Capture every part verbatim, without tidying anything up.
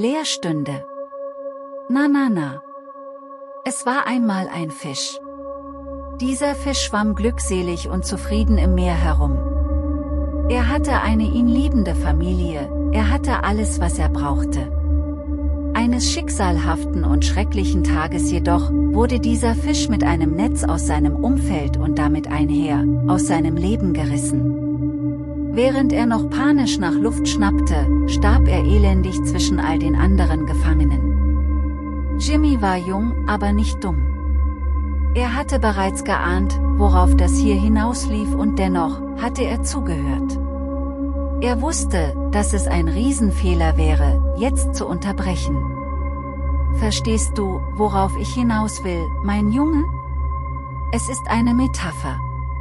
Lehrstunde. Na na na. Es war einmal ein Fisch. Dieser Fisch schwamm glückselig und zufrieden im Meer herum. Er hatte eine ihn liebende Familie, er hatte alles, was er brauchte. Eines schicksalhaften und schrecklichen Tages jedoch, wurde dieser Fisch mit einem Netz aus seinem Umfeld und damit einher, aus seinem Leben gerissen. Während er noch panisch nach Luft schnappte, starb er elendig zwischen all den anderen Gefangenen. Jimmy war jung, aber nicht dumm. Er hatte bereits geahnt, worauf das hier hinauslief, und dennoch hatte er zugehört. Er wusste, dass es ein Riesenfehler wäre, jetzt zu unterbrechen. Verstehst du, worauf ich hinaus will, mein Junge? Es ist eine Metapher.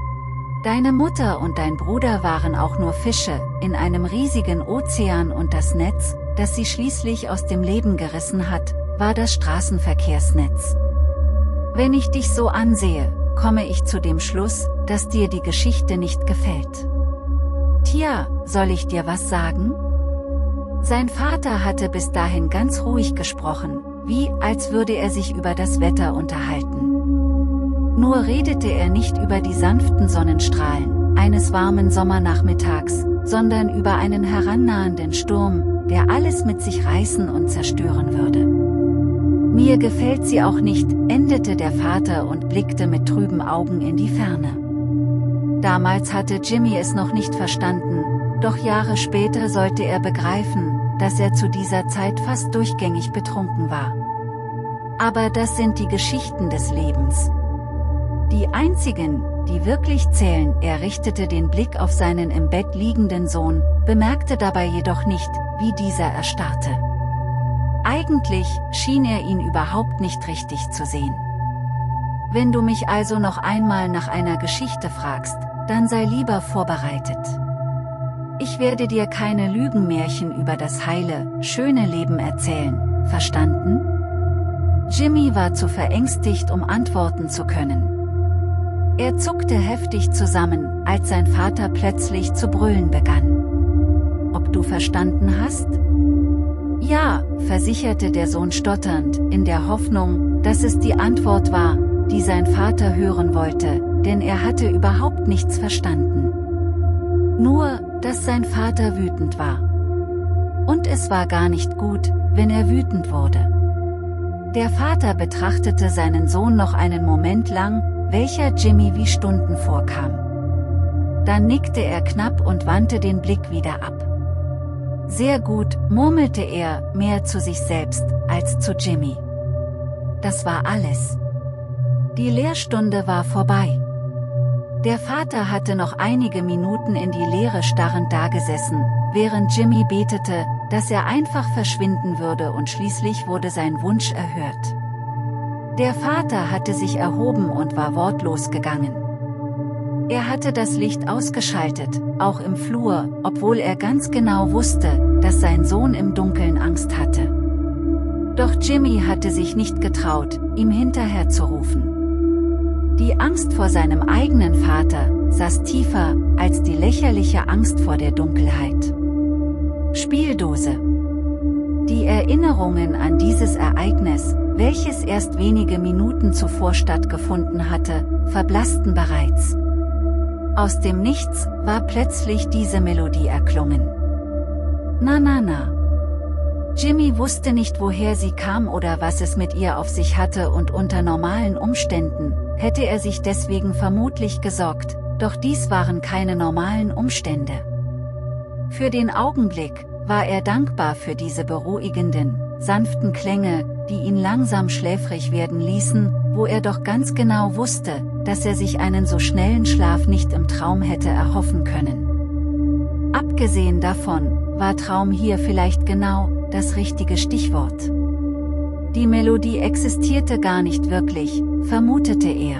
Deine Mutter und dein Bruder waren auch nur Fische, in einem riesigen Ozean, und das Netz, das sie schließlich aus dem Leben gerissen hat, war das Straßenverkehrsnetz. Wenn ich dich so ansehe, komme ich zu dem Schluss, dass dir die Geschichte nicht gefällt. Tja, soll ich dir was sagen? Sein Vater hatte bis dahin ganz ruhig gesprochen, wie als würde er sich über das Wetter unterhalten. Nur redete er nicht über die sanften Sonnenstrahlen eines warmen Sommernachmittags, sondern über einen herannahenden Sturm, der alles mit sich reißen und zerstören würde. Mir gefällt sie auch nicht, endete der Vater und blickte mit trüben Augen in die Ferne. Damals hatte Jimmy es noch nicht verstanden, doch Jahre später sollte er begreifen, dass er zu dieser Zeit fast durchgängig betrunken war. Aber das sind die Geschichten des Lebens. Die einzigen, die wirklich zählen. Er richtete den Blick auf seinen im Bett liegenden Sohn, bemerkte dabei jedoch nicht, wie dieser erstarrte. Eigentlich schien er ihn überhaupt nicht richtig zu sehen. Wenn du mich also noch einmal nach einer Geschichte fragst, dann sei lieber vorbereitet. Ich werde dir keine Lügenmärchen über das heile, schöne Leben erzählen, verstanden? Jimmy war zu verängstigt, um antworten zu können. Er zuckte heftig zusammen, als sein Vater plötzlich zu brüllen begann. Ob du verstanden hast? Ja, versicherte der Sohn stotternd, in der Hoffnung, dass es die Antwort war, die sein Vater hören wollte, denn er hatte überhaupt nichts verstanden. Nur, dass sein Vater wütend war. Und es war gar nicht gut, wenn er wütend wurde. Der Vater betrachtete seinen Sohn noch einen Moment lang, welcher Jimmy wie Stunden vorkam. Dann nickte er knapp und wandte den Blick wieder ab. Sehr gut, murmelte er, mehr zu sich selbst, als zu Jimmy. Das war alles. Die Lehrstunde war vorbei. Der Vater hatte noch einige Minuten in die Leere starrend dagesessen, während Jimmy betete, dass er einfach verschwinden würde, und schließlich wurde sein Wunsch erhört. Der Vater hatte sich erhoben und war wortlos gegangen. Er hatte das Licht ausgeschaltet, auch im Flur, obwohl er ganz genau wusste, dass sein Sohn im Dunkeln Angst hatte. Doch Jimmy hatte sich nicht getraut, ihm hinterherzurufen. Die Angst vor seinem eigenen Vater saß tiefer als die lächerliche Angst vor der Dunkelheit. Spieldose. Die Erinnerungen an dieses Ereignis, welches erst wenige Minuten zuvor stattgefunden hatte, verblassten bereits. Aus dem Nichts war plötzlich diese Melodie erklungen. Na na na. Jimmy wusste nicht, woher sie kam oder was es mit ihr auf sich hatte, und unter normalen Umständen hätte er sich deswegen vermutlich gesorgt, doch dies waren keine normalen Umstände. Für den Augenblick war er dankbar für diese beruhigenden, sanften Klänge, die ihn langsam schläfrig werden ließen, wo er doch ganz genau wusste, dass er sich einen so schnellen Schlaf nicht im Traum hätte erhoffen können. Abgesehen davon, war Traum hier vielleicht genau das richtige Stichwort. Die Melodie existierte gar nicht wirklich, vermutete er.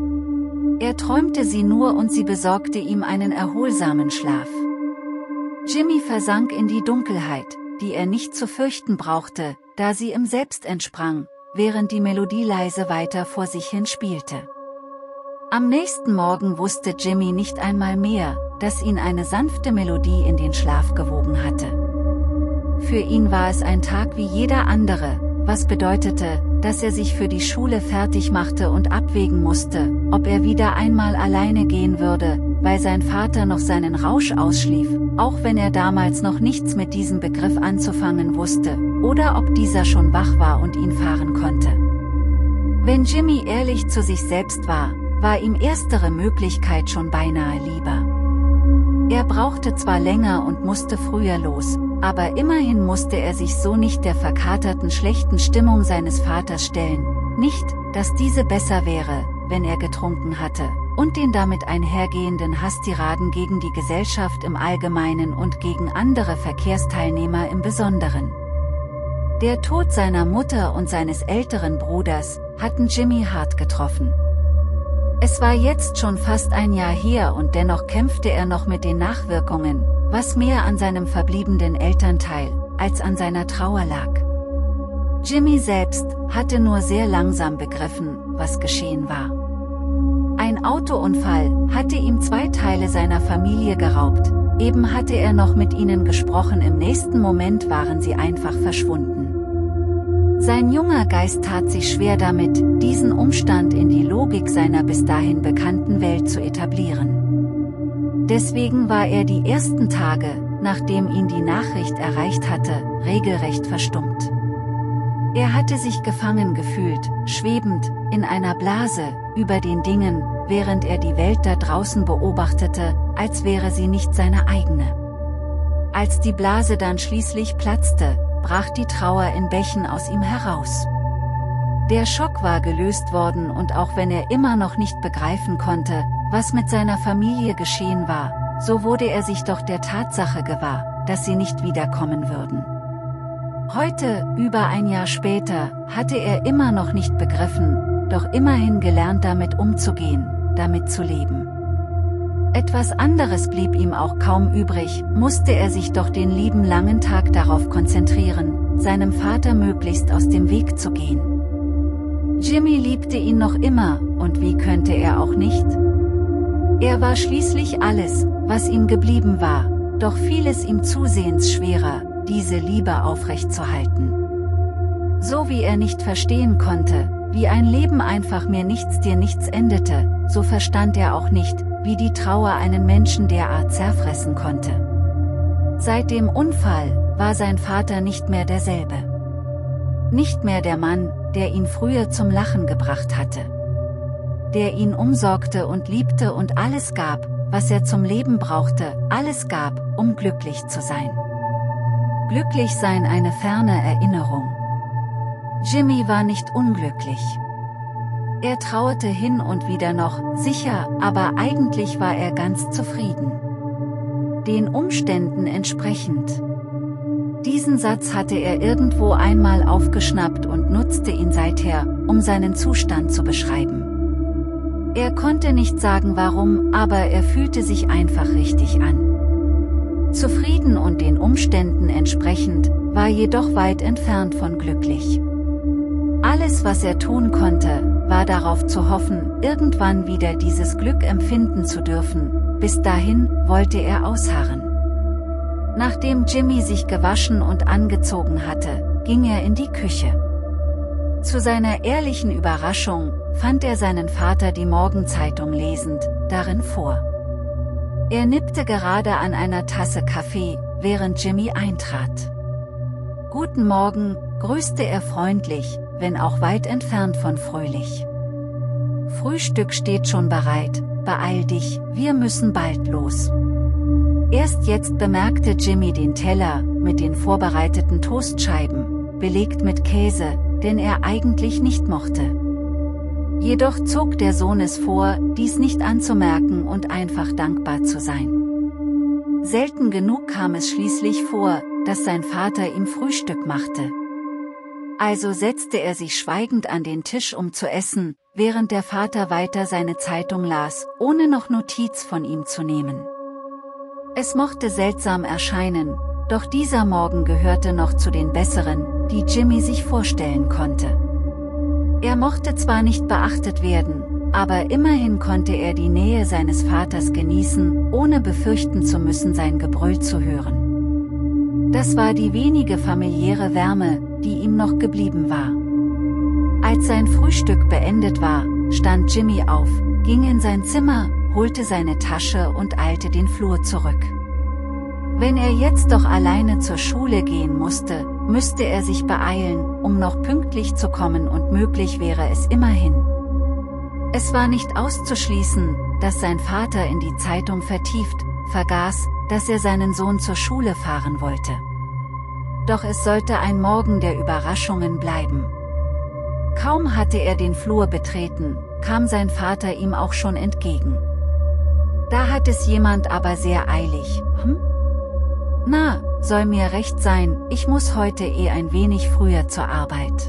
Er träumte sie nur und sie besorgte ihm einen erholsamen Schlaf. Jimmy versank in die Dunkelheit, die er nicht zu fürchten brauchte, da sie ihm selbst entsprang, während die Melodie leise weiter vor sich hin spielte. Am nächsten Morgen wusste Jimmy nicht einmal mehr, dass ihn eine sanfte Melodie in den Schlaf gewogen hatte. Für ihn war es ein Tag wie jeder andere, was bedeutete, dass er sich für die Schule fertig machte und abwägen musste, ob er wieder einmal alleine gehen würde, weil sein Vater noch seinen Rausch ausschlief, auch wenn er damals noch nichts mit diesem Begriff anzufangen wusste, oder ob dieser schon wach war und ihn fahren konnte. Wenn Jimmy ehrlich zu sich selbst war, war ihm erstere Möglichkeit schon beinahe lieber. Er brauchte zwar länger und musste früher los, aber immerhin musste er sich so nicht der verkaterten schlechten Stimmung seines Vaters stellen, nicht, dass diese besser wäre, wenn er getrunken hatte, und den damit einhergehenden Hasstiraden gegen die Gesellschaft im Allgemeinen und gegen andere Verkehrsteilnehmer im Besonderen. Der Tod seiner Mutter und seines älteren Bruders hatten Jimmy hart getroffen. Es war jetzt schon fast ein Jahr her und dennoch kämpfte er noch mit den Nachwirkungen, was mehr an seinem verbliebenen Elternteil, als an seiner Trauer lag. Jimmy selbst hatte nur sehr langsam begriffen, was geschehen war. Ein Autounfall hatte ihm zwei Teile seiner Familie geraubt, eben hatte er noch mit ihnen gesprochen, im nächsten Moment waren sie einfach verschwunden. Sein junger Geist tat sich schwer damit, diesen Umstand in die Logik seiner bis dahin bekannten Welt zu etablieren. Deswegen war er die ersten Tage, nachdem ihn die Nachricht erreicht hatte, regelrecht verstummt. Er hatte sich gefangen gefühlt, schwebend, in einer Blase, über den Dingen, während er die Welt da draußen beobachtete, als wäre sie nicht seine eigene. Als die Blase dann schließlich platzte, brach die Trauer in Bächen aus ihm heraus. Der Schock war gelöst worden und auch wenn er immer noch nicht begreifen konnte, was mit seiner Familie geschehen war, so wurde er sich doch der Tatsache gewahr, dass sie nicht wiederkommen würden. Heute, über ein Jahr später, hatte er immer noch nicht begriffen, doch immerhin gelernt damit umzugehen, damit zu leben. Etwas anderes blieb ihm auch kaum übrig, musste er sich doch den lieben langen Tag darauf konzentrieren, seinem Vater möglichst aus dem Weg zu gehen. Jimmy liebte ihn noch immer, und wie könnte er auch nicht? Er war schließlich alles, was ihm geblieben war, doch fiel es ihm zusehends schwerer, diese Liebe aufrechtzuhalten. So wie er nicht verstehen konnte, wie ein Leben einfach mir nichts dir nichts endete, so verstand er auch nicht, wie die Trauer einen Menschen derart zerfressen konnte. Seit dem Unfall war sein Vater nicht mehr derselbe. Nicht mehr der Mann, der ihn früher zum Lachen gebracht hatte. Der ihn umsorgte und liebte und alles gab, was er zum Leben brauchte, alles gab, um glücklich zu sein. Glücklich sein, eine ferne Erinnerung. Jimmy war nicht unglücklich. Er trauerte hin und wieder noch, sicher, aber eigentlich war er ganz zufrieden. Den Umständen entsprechend. Diesen Satz hatte er irgendwo einmal aufgeschnappt und nutzte ihn seither, um seinen Zustand zu beschreiben. Er konnte nicht sagen warum, aber er fühlte sich einfach richtig an. Zufrieden und den Umständen entsprechend, war jedoch weit entfernt von glücklich. Alles, was er tun konnte, war darauf zu hoffen, irgendwann wieder dieses Glück empfinden zu dürfen, bis dahin wollte er ausharren. Nachdem Jimmy sich gewaschen und angezogen hatte, ging er in die Küche. Zu seiner ehrlichen Überraschung, fand er seinen Vater die Morgenzeitung lesend, darin vor. Er nippte gerade an einer Tasse Kaffee, während Jimmy eintrat. »Guten Morgen«, grüßte er freundlich, wenn auch weit entfernt von fröhlich. »Frühstück steht schon bereit, beeil dich, wir müssen bald los.« Erst jetzt bemerkte Jimmy den Teller, mit den vorbereiteten Toastscheiben, belegt mit Käse, den er eigentlich nicht mochte. Jedoch zog der Sohn es vor, dies nicht anzumerken und einfach dankbar zu sein. Selten genug kam es schließlich vor, dass sein Vater ihm Frühstück machte. Also setzte er sich schweigend an den Tisch, um zu essen, während der Vater weiter seine Zeitung las, ohne noch Notiz von ihm zu nehmen. Es mochte seltsam erscheinen, doch dieser Morgen gehörte noch zu den besseren, die Jimmy sich vorstellen konnte. Er mochte zwar nicht beachtet werden, aber immerhin konnte er die Nähe seines Vaters genießen, ohne befürchten zu müssen, sein Gebrüll zu hören. Das war die wenige familiäre Wärme, die ihm noch geblieben war. Als sein Frühstück beendet war, stand Jimmy auf, ging in sein Zimmer, holte seine Tasche und eilte den Flur zurück. Wenn er jetzt doch alleine zur Schule gehen musste, müsste er sich beeilen, um noch pünktlich zu kommen, und möglich wäre es immerhin. Es war nicht auszuschließen, dass sein Vater in die Zeitung vertieft vergaß, dass er seinen Sohn zur Schule fahren wollte. Doch es sollte ein Morgen der Überraschungen bleiben. Kaum hatte er den Flur betreten, kam sein Vater ihm auch schon entgegen. Da hat es jemand aber sehr eilig. Hm? Na, soll mir recht sein, ich muss heute eh ein wenig früher zur Arbeit.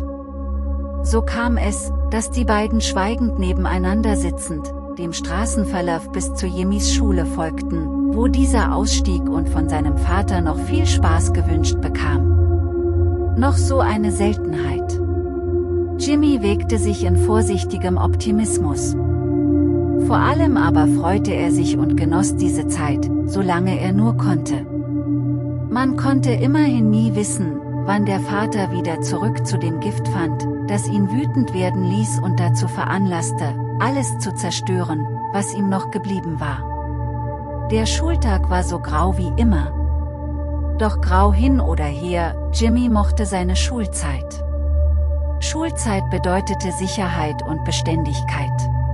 So kam es, dass die beiden schweigend nebeneinander sitzend, dem Straßenverlauf bis zu Jimmys Schule folgten, wo dieser ausstieg und von seinem Vater noch viel Spaß gewünscht bekam. Noch so eine Seltenheit. Jimmy wägte sich in vorsichtigem Optimismus. Vor allem aber freute er sich und genoss diese Zeit, solange er nur konnte. Man konnte immerhin nie wissen, wann der Vater wieder zurück zu dem Gift fand, das ihn wütend werden ließ und dazu veranlasste, alles zu zerstören, was ihm noch geblieben war. Der Schultag war so grau wie immer. Doch grau hin oder her, Jimmy mochte seine Schulzeit. Schulzeit bedeutete Sicherheit und Beständigkeit.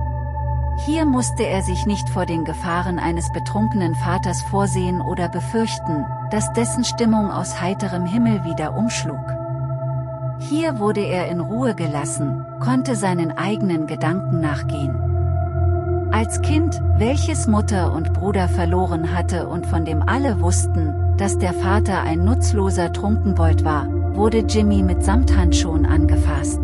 Hier musste er sich nicht vor den Gefahren eines betrunkenen Vaters vorsehen oder befürchten, dass dessen Stimmung aus heiterem Himmel wieder umschlug. Hier wurde er in Ruhe gelassen, konnte seinen eigenen Gedanken nachgehen. Als Kind, welches Mutter und Bruder verloren hatte und von dem alle wussten, dass der Vater ein nutzloser Trunkenbold war, wurde Jimmy mit Samthandschuhen angefasst.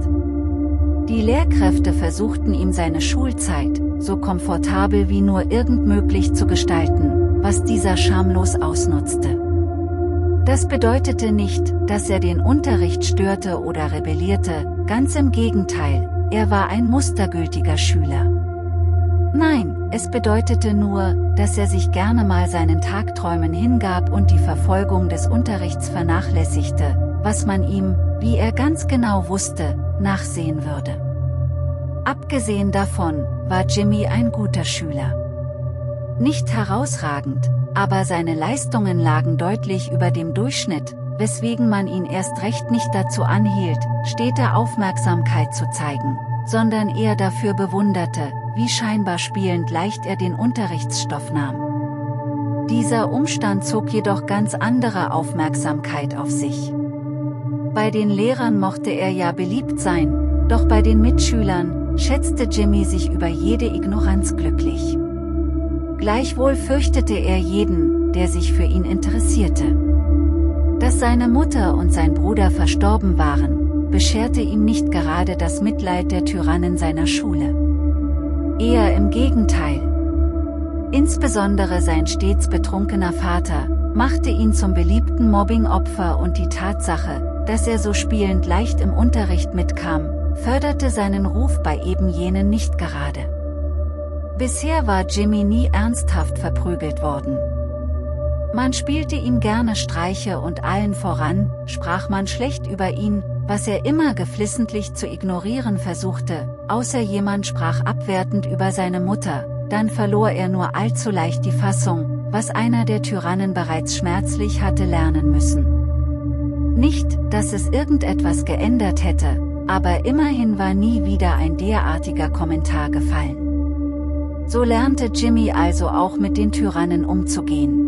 Die Lehrkräfte versuchten ihm seine Schulzeit, so komfortabel wie nur irgend möglich zu gestalten, was dieser schamlos ausnutzte. Das bedeutete nicht, dass er den Unterricht störte oder rebellierte, ganz im Gegenteil, er war ein mustergültiger Schüler. Nein, es bedeutete nur, dass er sich gerne mal seinen Tagträumen hingab und die Verfolgung des Unterrichts vernachlässigte, was man ihm, wie er ganz genau wusste, nachsehen würde. Abgesehen davon, war Jimmy ein guter Schüler. Nicht herausragend, aber seine Leistungen lagen deutlich über dem Durchschnitt, weswegen man ihn erst recht nicht dazu anhielt, stete Aufmerksamkeit zu zeigen, sondern eher dafür bewunderte, wie scheinbar spielend leicht er den Unterrichtsstoff nahm. Dieser Umstand zog jedoch ganz andere Aufmerksamkeit auf sich. Bei den Lehrern mochte er ja beliebt sein, doch bei den Mitschülern schätzte Jimmy sich über jede Ignoranz glücklich. Gleichwohl fürchtete er jeden, der sich für ihn interessierte. Dass seine Mutter und sein Bruder verstorben waren, bescherte ihm nicht gerade das Mitleid der Tyrannen seiner Schule. Eher im Gegenteil. Insbesondere sein stets betrunkener Vater machte ihn zum beliebten Mobbing-Opfer und die Tatsache, dass er so spielend leicht im Unterricht mitkam, förderte seinen Ruf bei eben jenen nicht gerade. Bisher war Jimmy nie ernsthaft verprügelt worden. Man spielte ihm gerne Streiche und allen voran sprach man schlecht über ihn, was er immer geflissentlich zu ignorieren versuchte, außer jemand sprach abwertend über seine Mutter, dann verlor er nur allzu leicht die Fassung, was einer der Tyrannen bereits schmerzlich hatte lernen müssen. Nicht, dass es irgendetwas geändert hätte, aber immerhin war nie wieder ein derartiger Kommentar gefallen. So lernte Jimmy also auch mit den Tyrannen umzugehen.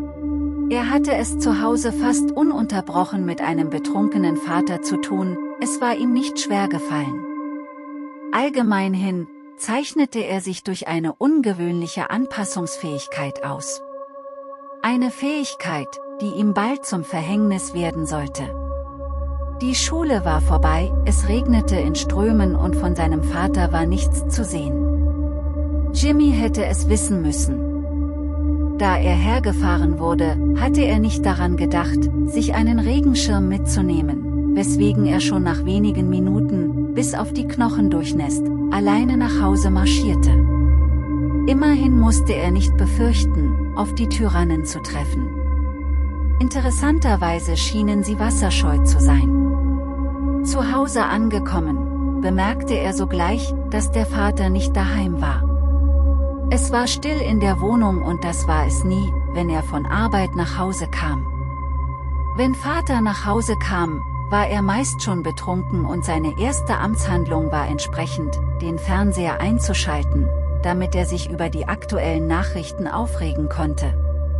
Er hatte es zu Hause fast ununterbrochen mit einem betrunkenen Vater zu tun, es war ihm nicht schwer gefallen. Allgemeinhin zeichnete er sich durch eine ungewöhnliche Anpassungsfähigkeit aus. Eine Fähigkeit, die ihm bald zum Verhängnis werden sollte. Die Schule war vorbei, es regnete in Strömen und von seinem Vater war nichts zu sehen. Jimmy hätte es wissen müssen. Da er hergefahren wurde, hatte er nicht daran gedacht, sich einen Regenschirm mitzunehmen, weswegen er schon nach wenigen Minuten, bis auf die Knochen durchnässt, alleine nach Hause marschierte. Immerhin musste er nicht befürchten, auf die Tyrannen zu treffen. Interessanterweise schienen sie wasserscheu zu sein. Zu Hause angekommen, bemerkte er sogleich, dass der Vater nicht daheim war. Es war still in der Wohnung und das war es nie, wenn er von Arbeit nach Hause kam. Wenn Vater nach Hause kam, war er meist schon betrunken und seine erste Amtshandlung war entsprechend, den Fernseher einzuschalten, damit er sich über die aktuellen Nachrichten aufregen konnte.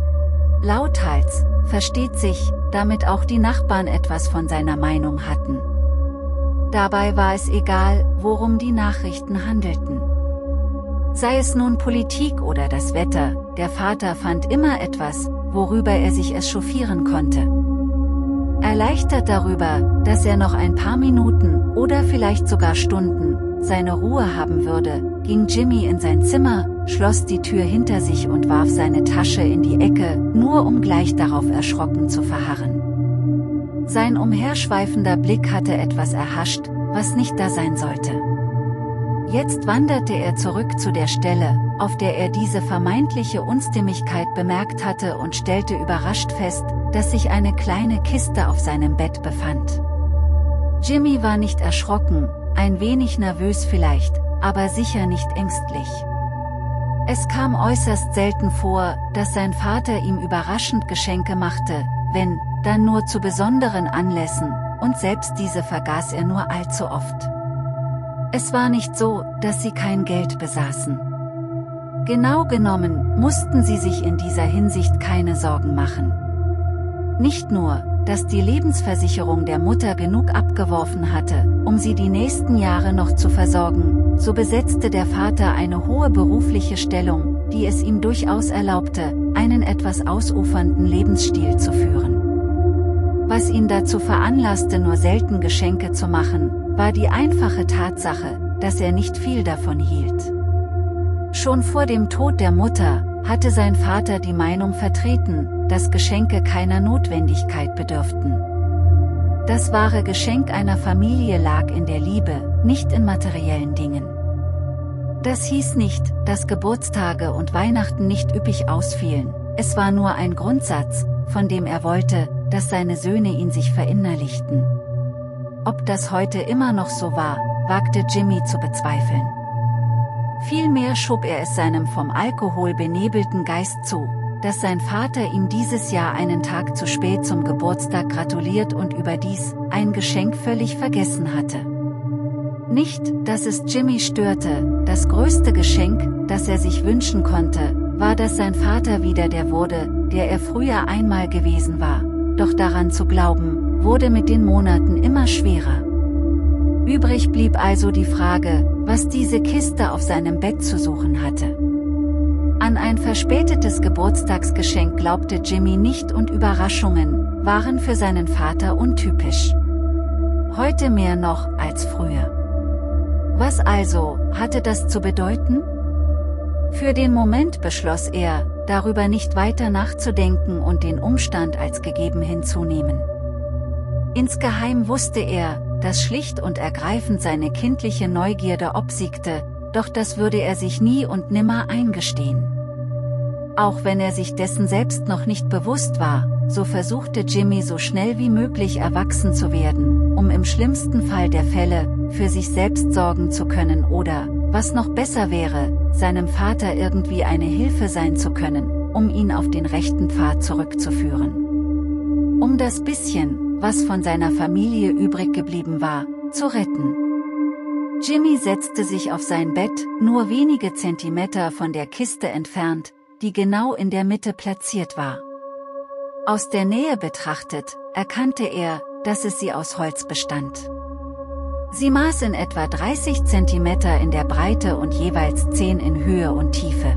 Lauthals, versteht sich, damit auch die Nachbarn etwas von seiner Meinung hatten. Dabei war es egal, worum die Nachrichten handelten. Sei es nun Politik oder das Wetter, der Vater fand immer etwas, worüber er sich echauffieren konnte. Erleichtert darüber, dass er noch ein paar Minuten oder vielleicht sogar Stunden seine Ruhe haben würde, ging Jimmy in sein Zimmer, schloss die Tür hinter sich und warf seine Tasche in die Ecke, nur um gleich darauf erschrocken zu verharren. Sein umherschweifender Blick hatte etwas erhascht, was nicht da sein sollte. Jetzt wanderte er zurück zu der Stelle, auf der er diese vermeintliche Unstimmigkeit bemerkt hatte und stellte überrascht fest, dass sich eine kleine Kiste auf seinem Bett befand. Jimmy war nicht erschrocken, ein wenig nervös vielleicht, aber sicher nicht ängstlich. Es kam äußerst selten vor, dass sein Vater ihm überraschend Geschenke machte, wenn, dann nur zu besonderen Anlässen, und selbst diese vergaß er nur allzu oft. Es war nicht so, dass sie kein Geld besaßen. Genau genommen, mussten sie sich in dieser Hinsicht keine Sorgen machen. Nicht nur, dass die Lebensversicherung der Mutter genug abgeworfen hatte, um sie die nächsten Jahre noch zu versorgen, so besetzte der Vater eine hohe berufliche Stellung, die es ihm durchaus erlaubte, einen etwas ausufernden Lebensstil zu führen. Was ihn dazu veranlasste, nur selten Geschenke zu machen, war die einfache Tatsache, dass er nicht viel davon hielt. Schon vor dem Tod der Mutter hatte sein Vater die Meinung vertreten, dass Geschenke keiner Notwendigkeit bedürften. Das wahre Geschenk einer Familie lag in der Liebe, nicht in materiellen Dingen. Das hieß nicht, dass Geburtstage und Weihnachten nicht üppig ausfielen, es war nur ein Grundsatz, von dem er wollte, dass seine Söhne ihn sich verinnerlichten. Ob das heute immer noch so war, wagte Jimmy zu bezweifeln. Vielmehr schob er es seinem vom Alkohol benebelten Geist zu, dass sein Vater ihm dieses Jahr einen Tag zu spät zum Geburtstag gratuliert und überdies ein Geschenk völlig vergessen hatte. Nicht, dass es Jimmy störte, das größte Geschenk, das er sich wünschen konnte, war, dass sein Vater wieder der wurde, der er früher einmal gewesen war, doch daran zu glauben, wurde mit den Monaten immer schwerer. Übrig blieb also die Frage, was diese Kiste auf seinem Bett zu suchen hatte. An ein verspätetes Geburtstagsgeschenk glaubte Jimmy nicht und Überraschungen waren für seinen Vater untypisch. Heute mehr noch als früher. Was also hatte das zu bedeuten? Für den Moment beschloss er, darüber nicht weiter nachzudenken und den Umstand als gegeben hinzunehmen. Insgeheim wusste er, dass schlicht und ergreifend seine kindliche Neugierde obsiegte, doch das würde er sich nie und nimmer eingestehen. Auch wenn er sich dessen selbst noch nicht bewusst war, so versuchte Jimmy so schnell wie möglich erwachsen zu werden, um im schlimmsten Fall der Fälle, für sich selbst sorgen zu können oder, was noch besser wäre, seinem Vater irgendwie eine Hilfe sein zu können, um ihn auf den rechten Pfad zurückzuführen. Um das bisschen, was von seiner Familie übrig geblieben war, zu retten. Jimmy setzte sich auf sein Bett, nur wenige Zentimeter von der Kiste entfernt, die genau in der Mitte platziert war. Aus der Nähe betrachtet, erkannte er, dass es sie aus Holz bestand. Sie maß in etwa dreißig Zentimeter in der Breite und jeweils zehn in Höhe und Tiefe.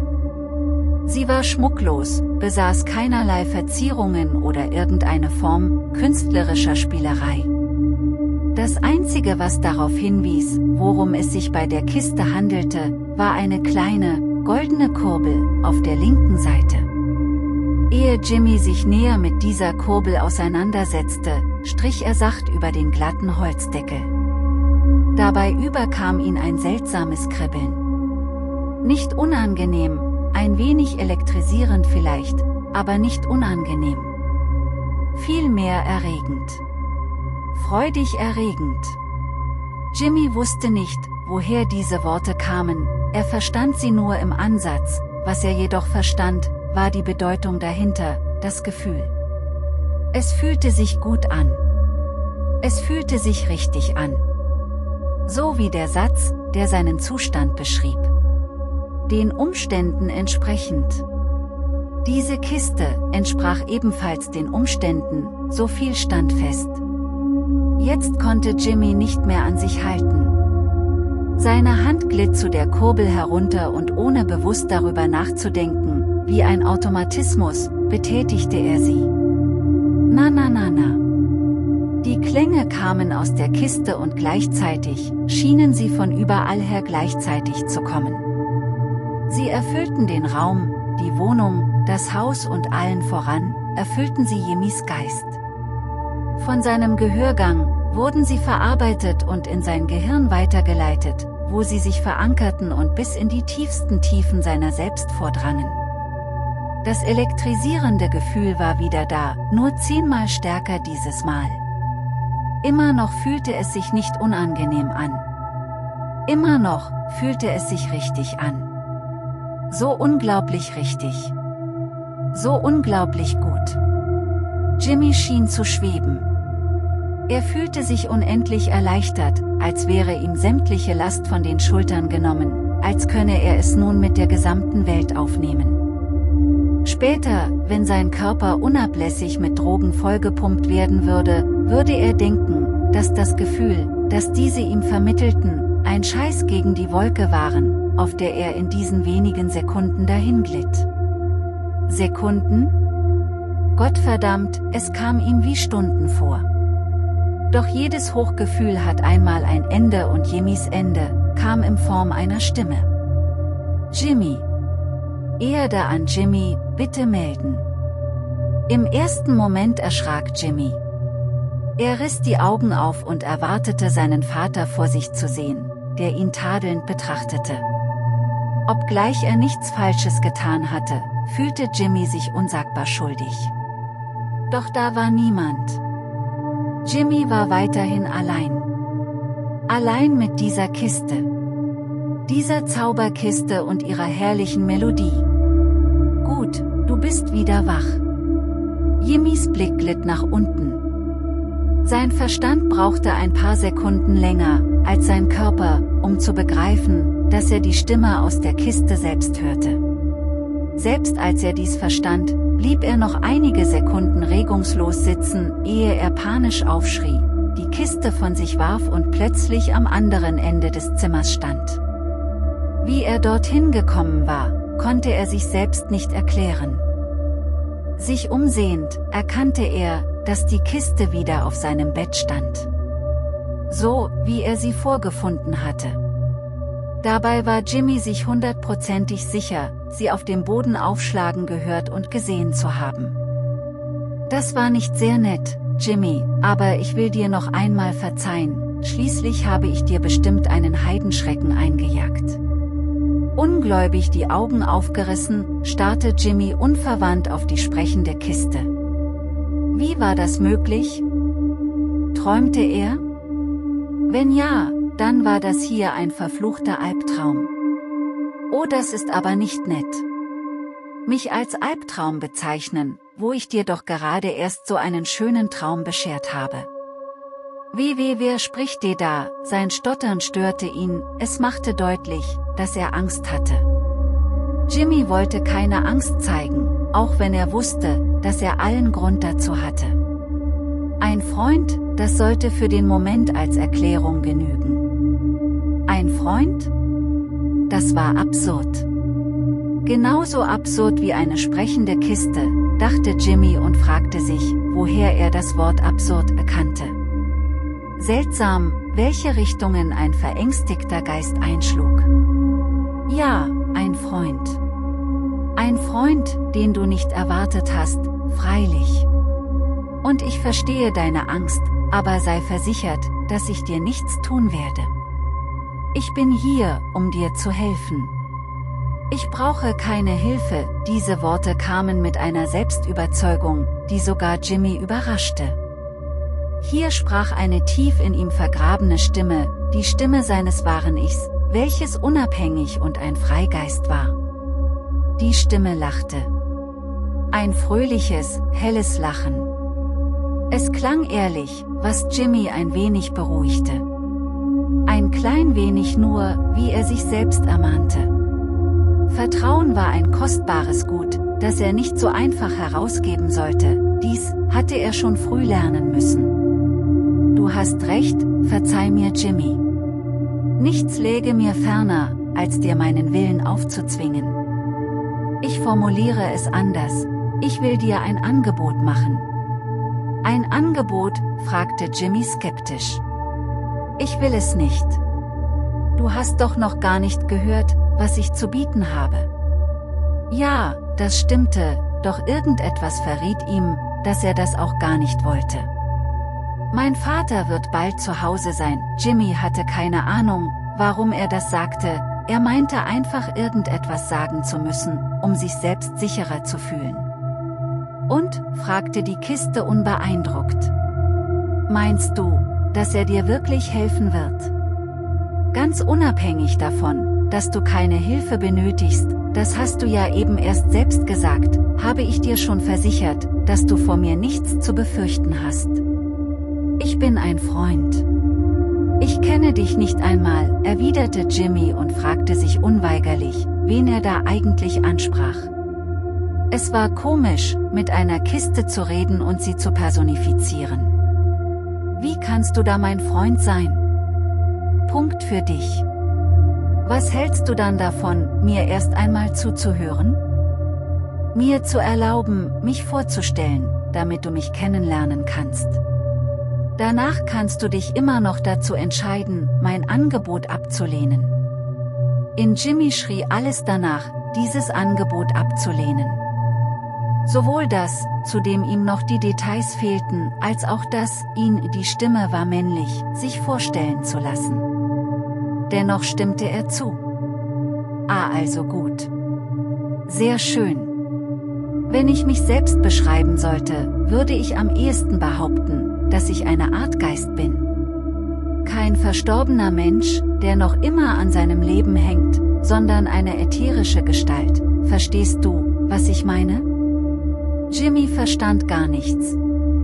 Sie war schmucklos, besaß keinerlei Verzierungen oder irgendeine Form künstlerischer Spielerei. Das Einzige, was darauf hinwies, worum es sich bei der Kiste handelte, war eine kleine, goldene Kurbel auf der linken Seite. Ehe Jimmy sich näher mit dieser Kurbel auseinandersetzte, strich er sacht über den glatten Holzdeckel. Dabei überkam ihn ein seltsames Kribbeln. Nicht unangenehm, ein wenig elektrisierend vielleicht, aber nicht unangenehm. vielmehr erregend. Freudig erregend. Jimmy wusste nicht, woher diese Worte kamen, er verstand sie nur im Ansatz, was er jedoch verstand, war die Bedeutung dahinter, das Gefühl. Es fühlte sich gut an. Es fühlte sich richtig an. So wie der Satz, der seinen Zustand beschrieb. Den Umständen entsprechend. Diese Kiste entsprach ebenfalls den Umständen, so viel stand fest. Jetzt konnte Jimmy nicht mehr an sich halten. Seine Hand glitt zu der Kurbel herunter und ohne bewusst darüber nachzudenken, wie ein Automatismus, betätigte er sie. Na na na na. Die Klänge kamen aus der Kiste und gleichzeitig schienen sie von überall her gleichzeitig zu kommen. Sie erfüllten den Raum, die Wohnung, das Haus und allen voran, erfüllten sie Jimmys Geist. Von seinem Gehörgang wurden sie verarbeitet und in sein Gehirn weitergeleitet, wo sie sich verankerten und bis in die tiefsten Tiefen seiner selbst vordrangen. Das elektrisierende Gefühl war wieder da, nur zehnmal stärker dieses Mal. Immer noch fühlte es sich nicht unangenehm an. Immer noch fühlte es sich richtig an. So unglaublich richtig. So unglaublich gut. Jimmy schien zu schweben. Er fühlte sich unendlich erleichtert, als wäre ihm sämtliche Last von den Schultern genommen, als könne er es nun mit der gesamten Welt aufnehmen. Später, wenn sein Körper unablässig mit Drogen vollgepumpt werden würde, würde er denken, dass das Gefühl, das diese ihm vermittelten, ein Scheiß gegen die Wolke waren, auf der er in diesen wenigen Sekunden dahinglitt. Sekunden? Gottverdammt, es kam ihm wie Stunden vor. Doch jedes Hochgefühl hat einmal ein Ende und Jimmys Ende kam in Form einer Stimme. Jimmy. Erde an Jimmy, bitte melden. Im ersten Moment erschrak Jimmy. Er riss die Augen auf und erwartete seinen Vater vor sich zu sehen, der ihn tadelnd betrachtete. Obgleich er nichts Falsches getan hatte, fühlte Jimmy sich unsagbar schuldig. Doch da war niemand. Jimmy war weiterhin allein. Allein mit dieser Kiste. Dieser Zauberkiste und ihrer herrlichen Melodie. Gut, du bist wieder wach. Jimmys Blick glitt nach unten. Sein Verstand brauchte ein paar Sekunden länger, als sein Körper, um zu begreifen, dass er die Stimme aus der Kiste selbst hörte. Selbst als er dies verstand, blieb er noch einige Sekunden regungslos sitzen, ehe er panisch aufschrie, die Kiste von sich warf und plötzlich am anderen Ende des Zimmers stand. Wie er dorthin gekommen war, konnte er sich selbst nicht erklären. Sich umsehend, erkannte er, dass die Kiste wieder auf seinem Bett stand. So, wie er sie vorgefunden hatte. Dabei war Jimmy sich hundertprozentig sicher, sie auf dem Boden aufschlagen gehört und gesehen zu haben. Das war nicht sehr nett, Jimmy, aber ich will dir noch einmal verzeihen, schließlich habe ich dir bestimmt einen Heidenschrecken eingejagt. Ungläubig die Augen aufgerissen, starrte Jimmy unverwandt auf die sprechende Kiste. Wie war das möglich? Träumte er? Wenn ja, dann war das hier ein verfluchter Albtraum. Oh, das ist aber nicht nett. Mich als Albtraum bezeichnen, wo ich dir doch gerade erst so einen schönen Traum beschert habe. Wie, wie, wer spricht dir da? Sein Stottern störte ihn, es machte deutlich, dass er Angst hatte. Jimmy wollte keine Angst zeigen, auch wenn er wusste, dass er allen Grund dazu hatte. Ein Freund, das sollte für den Moment als Erklärung genügen. Ein Freund? Das war absurd. Genauso absurd wie eine sprechende Kiste, dachte Jimmy und fragte sich, woher er das Wort absurd erkannte. Seltsam, welche Richtungen ein verängstigter Geist einschlug. Ja, ein Freund. Ein Freund, den du nicht erwartet hast, freilich. Und ich verstehe deine Angst, aber sei versichert, dass ich dir nichts tun werde. Ich bin hier, um dir zu helfen. Ich brauche keine Hilfe, diese Worte kamen mit einer Selbstüberzeugung, die sogar Jimmy überraschte. Hier sprach eine tief in ihm vergrabene Stimme, die Stimme seines wahren Ichs, welches unabhängig und ein Freigeist war. Die Stimme lachte. Ein fröhliches, helles Lachen. Es klang ehrlich, was Jimmy ein wenig beruhigte. Ein klein wenig nur, wie er sich selbst ermahnte. Vertrauen war ein kostbares Gut, das er nicht so einfach herausgeben sollte, dies hatte er schon früh lernen müssen. Du hast recht, verzeih mir Jimmy. Nichts läge mir ferner, als dir meinen Willen aufzuzwingen. Ich formuliere es anders, ich will dir ein Angebot machen. Ein Angebot, fragte Jimmy skeptisch. Ich will es nicht. Du hast doch noch gar nicht gehört, was ich zu bieten habe. Ja, das stimmte, doch irgendetwas verriet ihm, dass er das auch gar nicht wollte. Mein Vater wird bald zu Hause sein. Jimmy hatte keine Ahnung, warum er das sagte, er meinte einfach irgendetwas sagen zu müssen, um sich selbst sicherer zu fühlen. Und, fragte die Kiste unbeeindruckt. Meinst du, dass er dir wirklich helfen wird? Ganz unabhängig davon, dass du keine Hilfe benötigst, das hast du ja eben erst selbst gesagt, habe ich dir schon versichert, dass du vor mir nichts zu befürchten hast. Ich bin ein Freund. Ich kenne dich nicht einmal, erwiderte Jimmy und fragte sich unweigerlich, wen er da eigentlich ansprach. Es war komisch, mit einer Kiste zu reden und sie zu personifizieren. Wie kannst du da mein Freund sein? Punkt für dich. Was hältst du dann davon, mir erst einmal zuzuhören? Mir zu erlauben, mich vorzustellen, damit du mich kennenlernen kannst. Danach kannst du dich immer noch dazu entscheiden, mein Angebot abzulehnen. In Jimmy schrie alles danach, dieses Angebot abzulehnen. Sowohl das, zu dem ihm noch die Details fehlten, als auch das, ihn, die Stimme war männlich, sich vorstellen zu lassen. Dennoch stimmte er zu. Ah, also gut. Sehr schön. Wenn ich mich selbst beschreiben sollte, würde ich am ehesten behaupten, dass ich eine Art Geist bin. Kein verstorbener Mensch, der noch immer an seinem Leben hängt, sondern eine ätherische Gestalt. Verstehst du, was ich meine? Jimmy verstand gar nichts.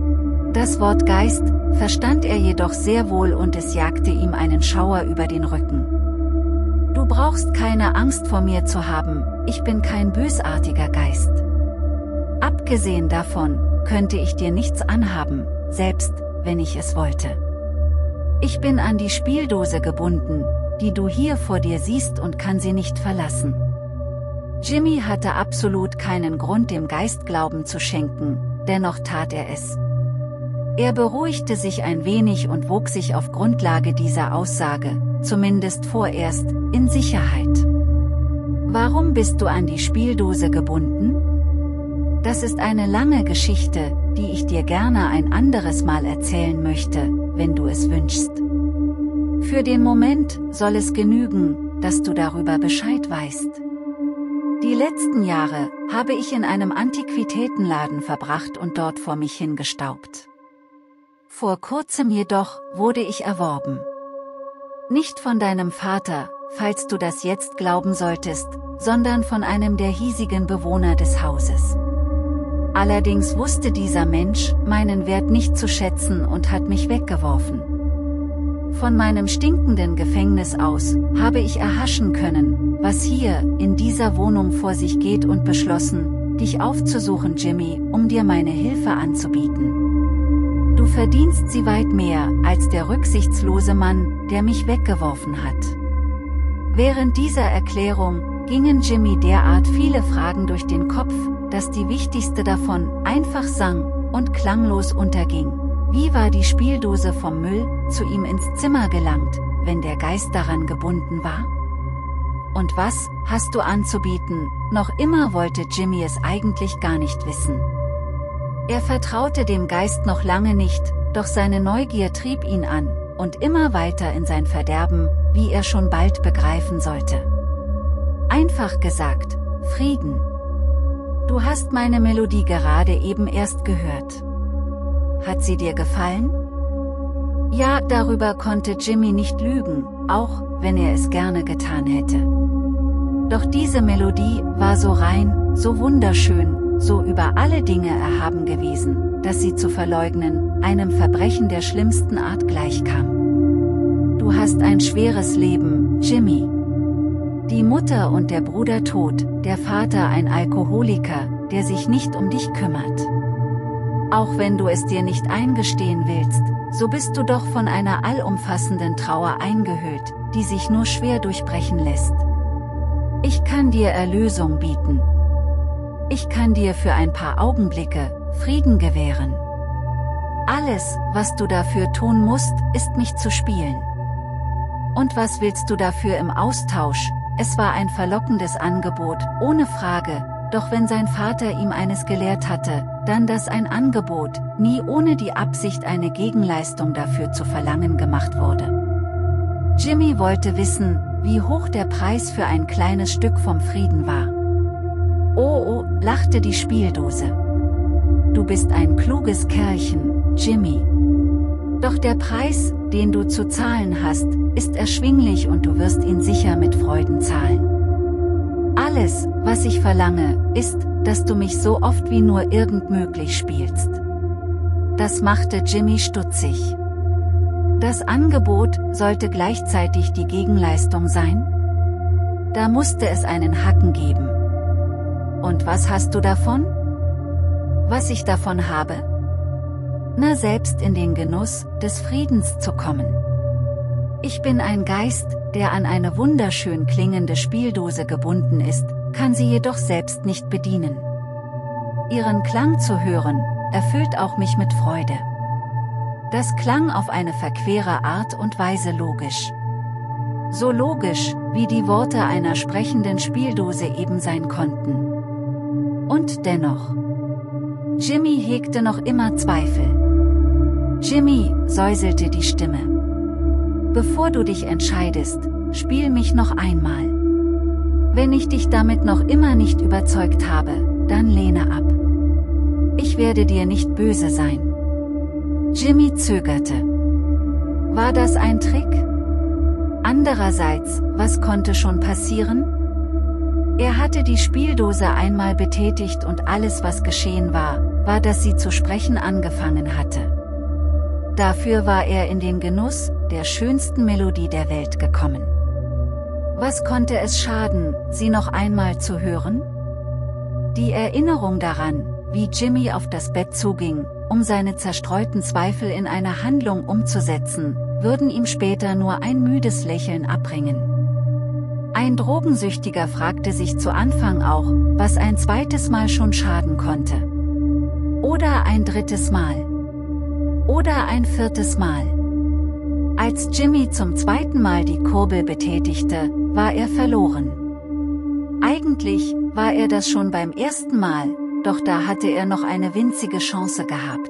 Das Wort Geist verstand er jedoch sehr wohl und es jagte ihm einen Schauer über den Rücken. Du brauchst keine Angst vor mir zu haben, ich bin kein bösartiger Geist. Abgesehen davon, könnte ich dir nichts anhaben, selbst, wenn ich es wollte. Ich bin an die Spieldose gebunden, die du hier vor dir siehst und kann sie nicht verlassen. Jimmy hatte absolut keinen Grund dem Geist Glauben zu schenken, dennoch tat er es. Er beruhigte sich ein wenig und wog sich auf Grundlage dieser Aussage, zumindest vorerst, in Sicherheit. Warum bist du an die Spieldose gebunden? Das ist eine lange Geschichte, die ich dir gerne ein anderes Mal erzählen möchte, wenn du es wünschst. Für den Moment soll es genügen, dass du darüber Bescheid weißt. Die letzten Jahre habe ich in einem Antiquitätenladen verbracht und dort vor mich hingestaubt. Vor kurzem jedoch wurde ich erworben. Nicht von deinem Vater, falls du das jetzt glauben solltest, sondern von einem der hiesigen Bewohner des Hauses. Allerdings wusste dieser Mensch meinen Wert nicht zu schätzen und hat mich weggeworfen. Von meinem stinkenden Gefängnis aus habe ich erhaschen können, was hier in dieser Wohnung vor sich geht und beschlossen, dich aufzusuchen, Jimmy, um dir meine Hilfe anzubieten. Du verdienst sie weit mehr als der rücksichtslose Mann, der mich weggeworfen hat. Während dieser Erklärung gingen Jimmy derart viele Fragen durch den Kopf, dass die wichtigste davon einfach sang und klanglos unterging. Wie war die Spieldose vom Müll zu ihm ins Zimmer gelangt, wenn der Geist daran gebunden war? Und was hast du anzubieten? Noch immer wollte Jimmy es eigentlich gar nicht wissen. Er vertraute dem Geist noch lange nicht, doch seine Neugier trieb ihn an, und immer weiter in sein Verderben, wie er schon bald begreifen sollte. Einfach gesagt, Frieden. Du hast meine Melodie gerade eben erst gehört. Hat sie dir gefallen? Ja, darüber konnte Jimmy nicht lügen, auch wenn er es gerne getan hätte. Doch diese Melodie war so rein, so wunderschön, so über alle Dinge erhaben gewesen, dass sie zu verleugnen, einem Verbrechen der schlimmsten Art gleichkam. Du hast ein schweres Leben, Jimmy. Die Mutter und der Bruder tot, der Vater ein Alkoholiker, der sich nicht um dich kümmert. Auch wenn du es dir nicht eingestehen willst, so bist du doch von einer allumfassenden Trauer eingehüllt, die sich nur schwer durchbrechen lässt. Ich kann dir Erlösung bieten. Ich kann dir für ein paar Augenblicke Frieden gewähren. Alles, was du dafür tun musst, ist mich zu spielen. Und was willst du dafür im Austausch? Es war ein verlockendes Angebot, ohne Frage, doch wenn sein Vater ihm eines gelehrt hatte, dann dass ein Angebot, nie ohne die Absicht eine Gegenleistung dafür zu verlangen gemacht wurde. Jimmy wollte wissen, wie hoch der Preis für ein kleines Stück vom Frieden war. Oh oh, lachte die Spieldose. Du bist ein kluges Kerlchen, Jimmy. Doch der Preis, den du zu zahlen hast, ist erschwinglich und du wirst ihn sicher mit Freuden zahlen. Alles, was ich verlange, ist, dass du mich so oft wie nur irgend möglich spielst. Das machte Jimmy stutzig. Das Angebot sollte gleichzeitig die Gegenleistung sein? Da musste es einen Haken geben. Und was hast du davon? Was ich davon habe? Na, selbst in den Genuss des Friedens zu kommen. Ich bin ein Geist, der an eine wunderschön klingende Spieldose gebunden ist, kann sie jedoch selbst nicht bedienen. Ihren Klang zu hören, erfüllt auch mich mit Freude. Das klang auf eine verquere Art und Weise logisch. So logisch, wie die Worte einer sprechenden Spieldose eben sein konnten. Und dennoch. Jimmy hegte noch immer Zweifel. Jimmy, säuselte die Stimme. Bevor du dich entscheidest, spiel mich noch einmal. Wenn ich dich damit noch immer nicht überzeugt habe, dann lehne ab. Ich werde dir nicht böse sein. Jimmy zögerte. War das ein Trick? Andererseits, was konnte schon passieren? Er hatte die Spieldose einmal betätigt und alles, was geschehen war, war, dass sie zu sprechen angefangen hatte. Dafür war er in den Genuss der schönsten Melodie der Welt gekommen. Was konnte es schaden, sie noch einmal zu hören? Die Erinnerung daran, wie Jimmy auf das Bett zuging, um seine zerstreuten Zweifel in eine Handlung umzusetzen, würden ihm später nur ein müdes Lächeln abbringen. Ein Drogensüchtiger fragte sich zu Anfang auch, was ein zweites Mal schon schaden konnte. Oder ein drittes Mal. Oder ein viertes Mal. Als Jimmy zum zweiten Mal die Kurbel betätigte, war er verloren. Eigentlich war er das schon beim ersten Mal, doch da hatte er noch eine winzige Chance gehabt.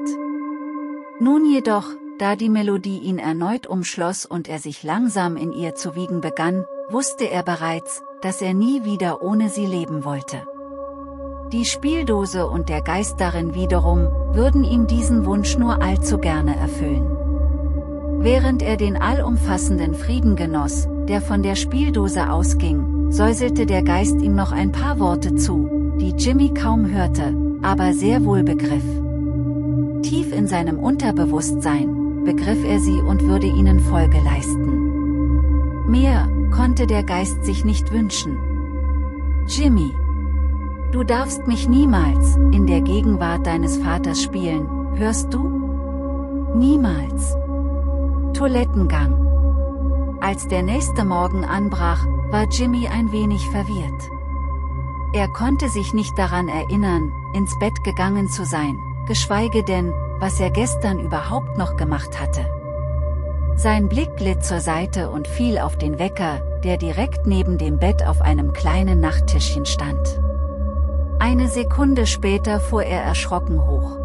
Nun jedoch, da die Melodie ihn erneut umschloss und er sich langsam in ihr zu wiegen begann, wusste er bereits, dass er nie wieder ohne sie leben wollte. Die Spieldose und der Geist darin wiederum, würden ihm diesen Wunsch nur allzu gerne erfüllen. Während er den allumfassenden Frieden genoss, der von der Spieldose ausging, säuselte der Geist ihm noch ein paar Worte zu, die Jimmy kaum hörte, aber sehr wohl begriff. Tief in seinem Unterbewusstsein begriff er sie und würde ihnen Folge leisten. Mehr konnte der Geist sich nicht wünschen. Jimmy, du darfst mich niemals in der Gegenwart deines Vaters spielen, hörst du? Niemals. Toilettengang. Als der nächste Morgen anbrach, war Jimmy ein wenig verwirrt. Er konnte sich nicht daran erinnern, ins Bett gegangen zu sein, geschweige denn, was er gestern überhaupt noch gemacht hatte. Sein Blick glitt zur Seite und fiel auf den Wecker, der direkt neben dem Bett auf einem kleinen Nachttischchen stand. Eine Sekunde später fuhr er erschrocken hoch.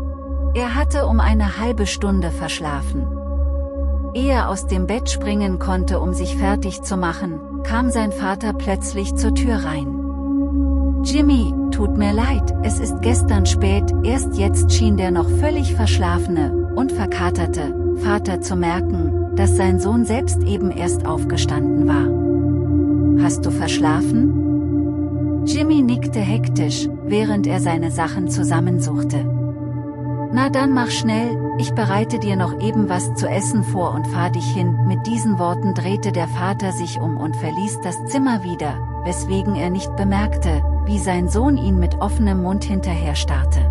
Er hatte um eine halbe Stunde verschlafen. Ehe er aus dem Bett springen konnte, um sich fertig zu machen, kam sein Vater plötzlich zur Tür rein. »Jimmy, tut mir leid, es ist gestern spät, erst jetzt schien der noch völlig verschlafene und verkaterte Vater zu merken, dass sein Sohn selbst eben erst aufgestanden war. »Hast du verschlafen?« Jimmy nickte hektisch, während er seine Sachen zusammensuchte. »Na dann mach schnell, ich bereite dir noch eben was zu essen vor und fahr dich hin.« Mit diesen Worten drehte der Vater sich um und verließ das Zimmer wieder, weswegen er nicht bemerkte, wie sein Sohn ihn mit offenem Mund hinterher starrte.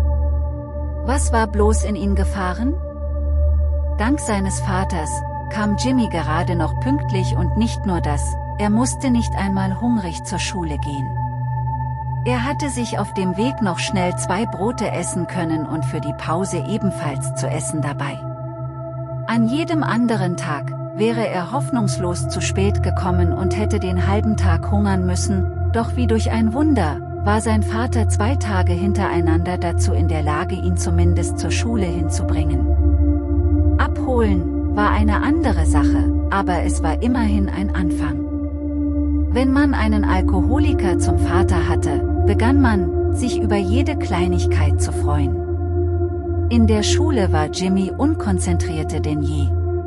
Was war bloß in ihn gefahren? Dank seines Vaters kam Jimmy gerade noch pünktlich und nicht nur das, er musste nicht einmal hungrig zur Schule gehen. Er hatte sich auf dem Weg noch schnell zwei Brote essen können und für die Pause ebenfalls zu essen dabei. An jedem anderen Tag wäre er hoffnungslos zu spät gekommen und hätte den halben Tag hungern müssen, doch wie durch ein Wunder war sein Vater zwei Tage hintereinander dazu in der Lage, ihn zumindest zur Schule hinzubringen. Abholen war eine andere Sache, aber es war immerhin ein Anfang. Wenn man einen Alkoholiker zum Vater hatte, begann man, sich über jede Kleinigkeit zu freuen. In der Schule war Jimmy unkonzentrierter denn je.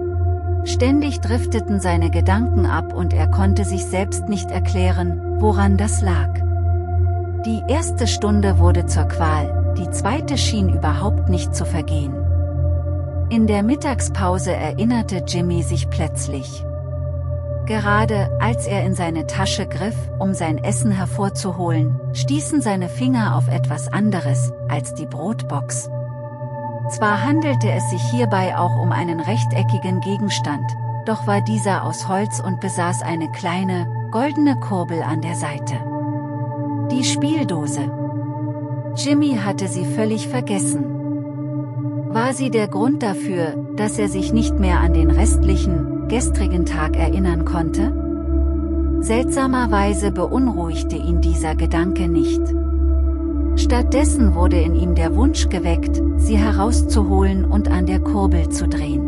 Ständig drifteten seine Gedanken ab und er konnte sich selbst nicht erklären, woran das lag. Die erste Stunde wurde zur Qual, die zweite schien überhaupt nicht zu vergehen. In der Mittagspause erinnerte Jimmy sich plötzlich. Gerade als er in seine Tasche griff, um sein Essen hervorzuholen, stießen seine Finger auf etwas anderes als die Brotbox. Zwar handelte es sich hierbei auch um einen rechteckigen Gegenstand, doch war dieser aus Holz und besaß eine kleine, goldene Kurbel an der Seite. Die Spieldose. Jimmy hatte sie völlig vergessen. War sie der Grund dafür, dass er sich nicht mehr an den restlichen, gestrigen Tag erinnern konnte? Seltsamerweise beunruhigte ihn dieser Gedanke nicht. Stattdessen wurde in ihm der Wunsch geweckt, sie herauszuholen und an der Kurbel zu drehen.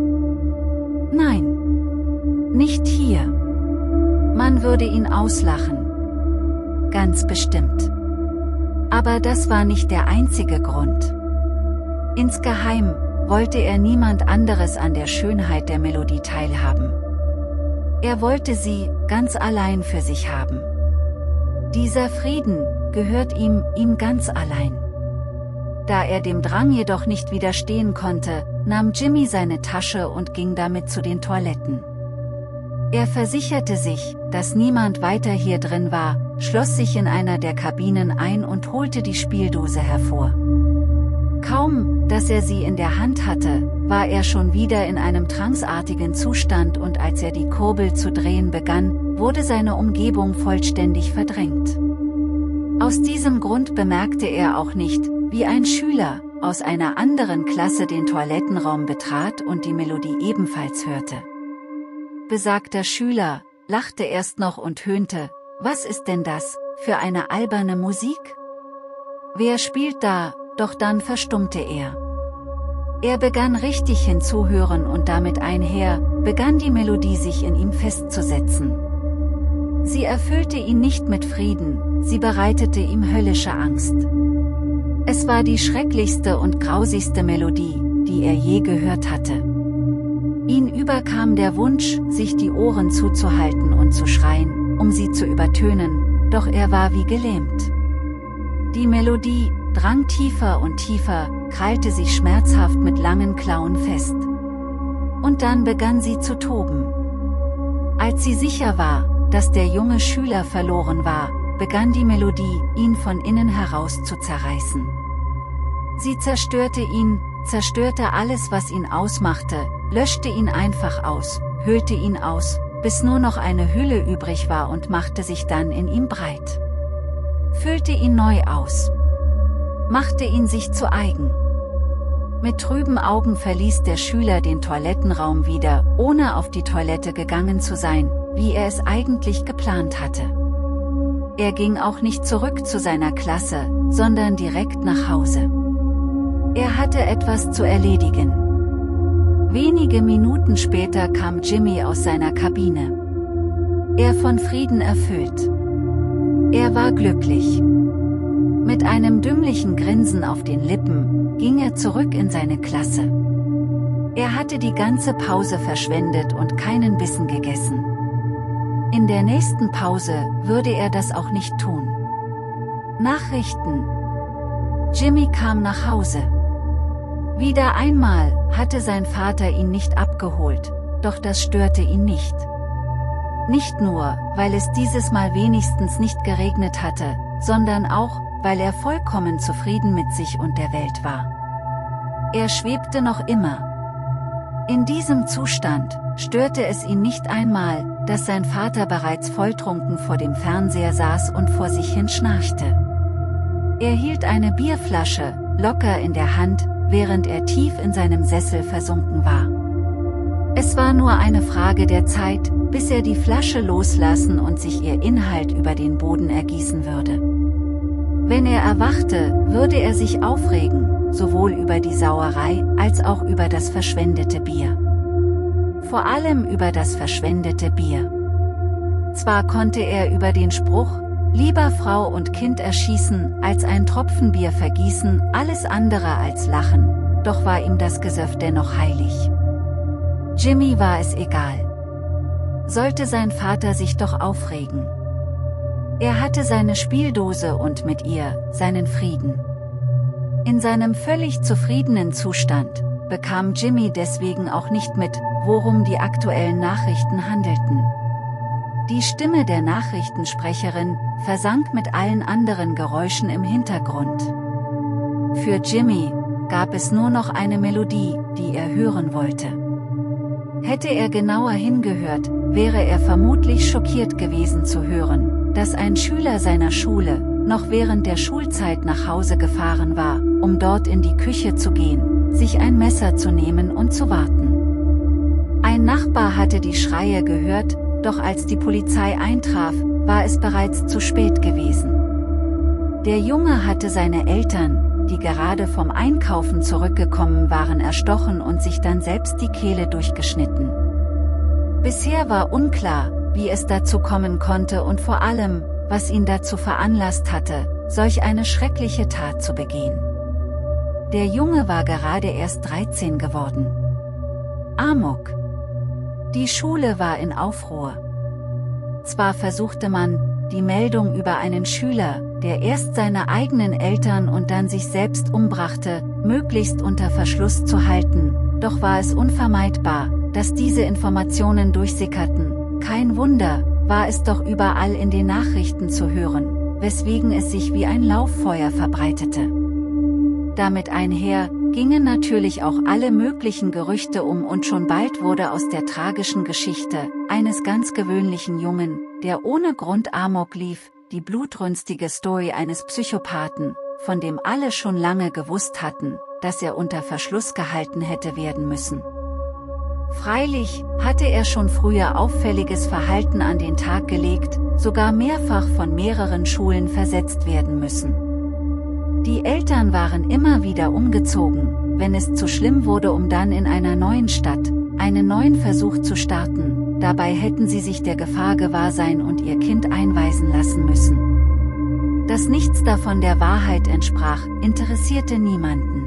Nein, nicht hier. Man würde ihn auslachen. Ganz bestimmt. Aber das war nicht der einzige Grund. Insgeheim wollte er niemand anderes an der Schönheit der Melodie teilhaben. Er wollte sie ganz allein für sich haben. Dieser Frieden gehört ihm, ihm ganz allein. Da er dem Drang jedoch nicht widerstehen konnte, nahm Jimmy seine Tasche und ging damit zu den Toiletten. Er versicherte sich, dass niemand weiter hier drin war, schloss sich in einer der Kabinen ein und holte die Spieldose hervor. Kaum, dass er sie in der Hand hatte, war er schon wieder in einem tranceartigen Zustand und als er die Kurbel zu drehen begann, wurde seine Umgebung vollständig verdrängt. Aus diesem Grund bemerkte er auch nicht, wie ein Schüler aus einer anderen Klasse den Toilettenraum betrat und die Melodie ebenfalls hörte. Besagter Schüler lachte erst noch und höhnte: »Was ist denn das für eine alberne Musik? Wer spielt da?« Doch dann verstummte er. Er begann richtig hinzuhören und damit einher begann die Melodie sich in ihm festzusetzen. Sie erfüllte ihn nicht mit Frieden, sie bereitete ihm höllische Angst. Es war die schrecklichste und grausigste Melodie, die er je gehört hatte. Ihn überkam der Wunsch, sich die Ohren zuzuhalten und zu schreien, um sie zu übertönen, doch er war wie gelähmt. Die Melodie drang tiefer und tiefer, krallte sich schmerzhaft mit langen Klauen fest. Und dann begann sie zu toben. Als sie sicher war, dass der junge Schüler verloren war, begann die Melodie, ihn von innen heraus zu zerreißen. Sie zerstörte ihn, zerstörte alles, was ihn ausmachte, löschte ihn einfach aus, höhlte ihn aus, bis nur noch eine Hülle übrig war und machte sich dann in ihm breit. Füllte ihn neu aus. Machte ihn sich zu eigen. Mit trüben Augen verließ der Schüler den Toilettenraum wieder, ohne auf die Toilette gegangen zu sein, wie er es eigentlich geplant hatte. Er ging auch nicht zurück zu seiner Klasse, sondern direkt nach Hause. Er hatte etwas zu erledigen. Wenige Minuten später kam Jimmy aus seiner Kabine. er von Frieden erfüllt. Er war glücklich. Mit einem dümmlichen Grinsen auf den Lippen ging er zurück in seine Klasse. Er hatte die ganze Pause verschwendet und keinen Bissen gegessen. In der nächsten Pause würde er das auch nicht tun. Nachrichten. Jimmy kam nach Hause. Wieder einmal hatte sein Vater ihn nicht abgeholt, doch das störte ihn nicht. Nicht nur, weil es dieses Mal wenigstens nicht geregnet hatte, sondern auch, weil er vollkommen zufrieden mit sich und der Welt war. Er schwebte noch immer. In diesem Zustand störte es ihn nicht einmal, dass sein Vater bereits volltrunken vor dem Fernseher saß und vor sich hin schnarchte. Er hielt eine Bierflasche locker in der Hand, während er tief in seinem Sessel versunken war. Es war nur eine Frage der Zeit, bis er die Flasche loslassen und sich ihr Inhalt über den Boden ergießen würde. Wenn er erwachte, würde er sich aufregen, sowohl über die Sauerei als auch über das verschwendete Bier. Vor allem über das verschwendete Bier. Zwar konnte er über den Spruch, lieber Frau und Kind erschießen, als ein Tropfen Bier vergießen, alles andere als lachen, doch war ihm das Gesöff dennoch heilig. Jimmy war es egal. Sollte sein Vater sich doch aufregen. Er hatte seine Spieldose und mit ihr seinen Frieden. In seinem völlig zufriedenen Zustand bekam Jimmy deswegen auch nicht mit, worum die aktuellen Nachrichten handelten. Die Stimme der Nachrichtensprecherin versank mit allen anderen Geräuschen im Hintergrund. Für Jimmy gab es nur noch eine Melodie, die er hören wollte. Hätte er genauer hingehört, wäre er vermutlich schockiert gewesen zu hören, dass ein Schüler seiner Schule noch während der Schulzeit nach Hause gefahren war, um dort in die Küche zu gehen, sich ein Messer zu nehmen und zu warten. Ein Nachbar hatte die Schreie gehört, doch als die Polizei eintraf, war es bereits zu spät gewesen. Der Junge hatte seine Eltern, die gerade vom Einkaufen zurückgekommen waren, erstochen und sich dann selbst die Kehle durchgeschnitten. Bisher war unklar, wie es dazu kommen konnte und vor allem, was ihn dazu veranlasst hatte, solch eine schreckliche Tat zu begehen. Der Junge war gerade erst dreizehn geworden. Amok. Die Schule war in Aufruhr. Zwar versuchte man, die Meldung über einen Schüler, der erst seine eigenen Eltern und dann sich selbst umbrachte, möglichst unter Verschluss zu halten, doch war es unvermeidbar, dass diese Informationen durchsickerten. Kein Wunder, war es doch überall in den Nachrichten zu hören, weswegen es sich wie ein Lauffeuer verbreitete. Damit einher gingen natürlich auch alle möglichen Gerüchte um und schon bald wurde aus der tragischen Geschichte eines ganz gewöhnlichen Jungen, der ohne Grund Amok lief, die blutrünstige Story eines Psychopathen, von dem alle schon lange gewusst hatten, dass er unter Verschluss gehalten hätte werden müssen. Freilich hatte er schon früher auffälliges Verhalten an den Tag gelegt, sogar mehrfach von mehreren Schulen versetzt werden müssen. Die Eltern waren immer wieder umgezogen, wenn es zu schlimm wurde, um dann in einer neuen Stadt einen neuen Versuch zu starten. Dabei hätten sie sich der Gefahr gewahr sein und ihr Kind einweisen lassen müssen. Dass nichts davon der Wahrheit entsprach, interessierte niemanden.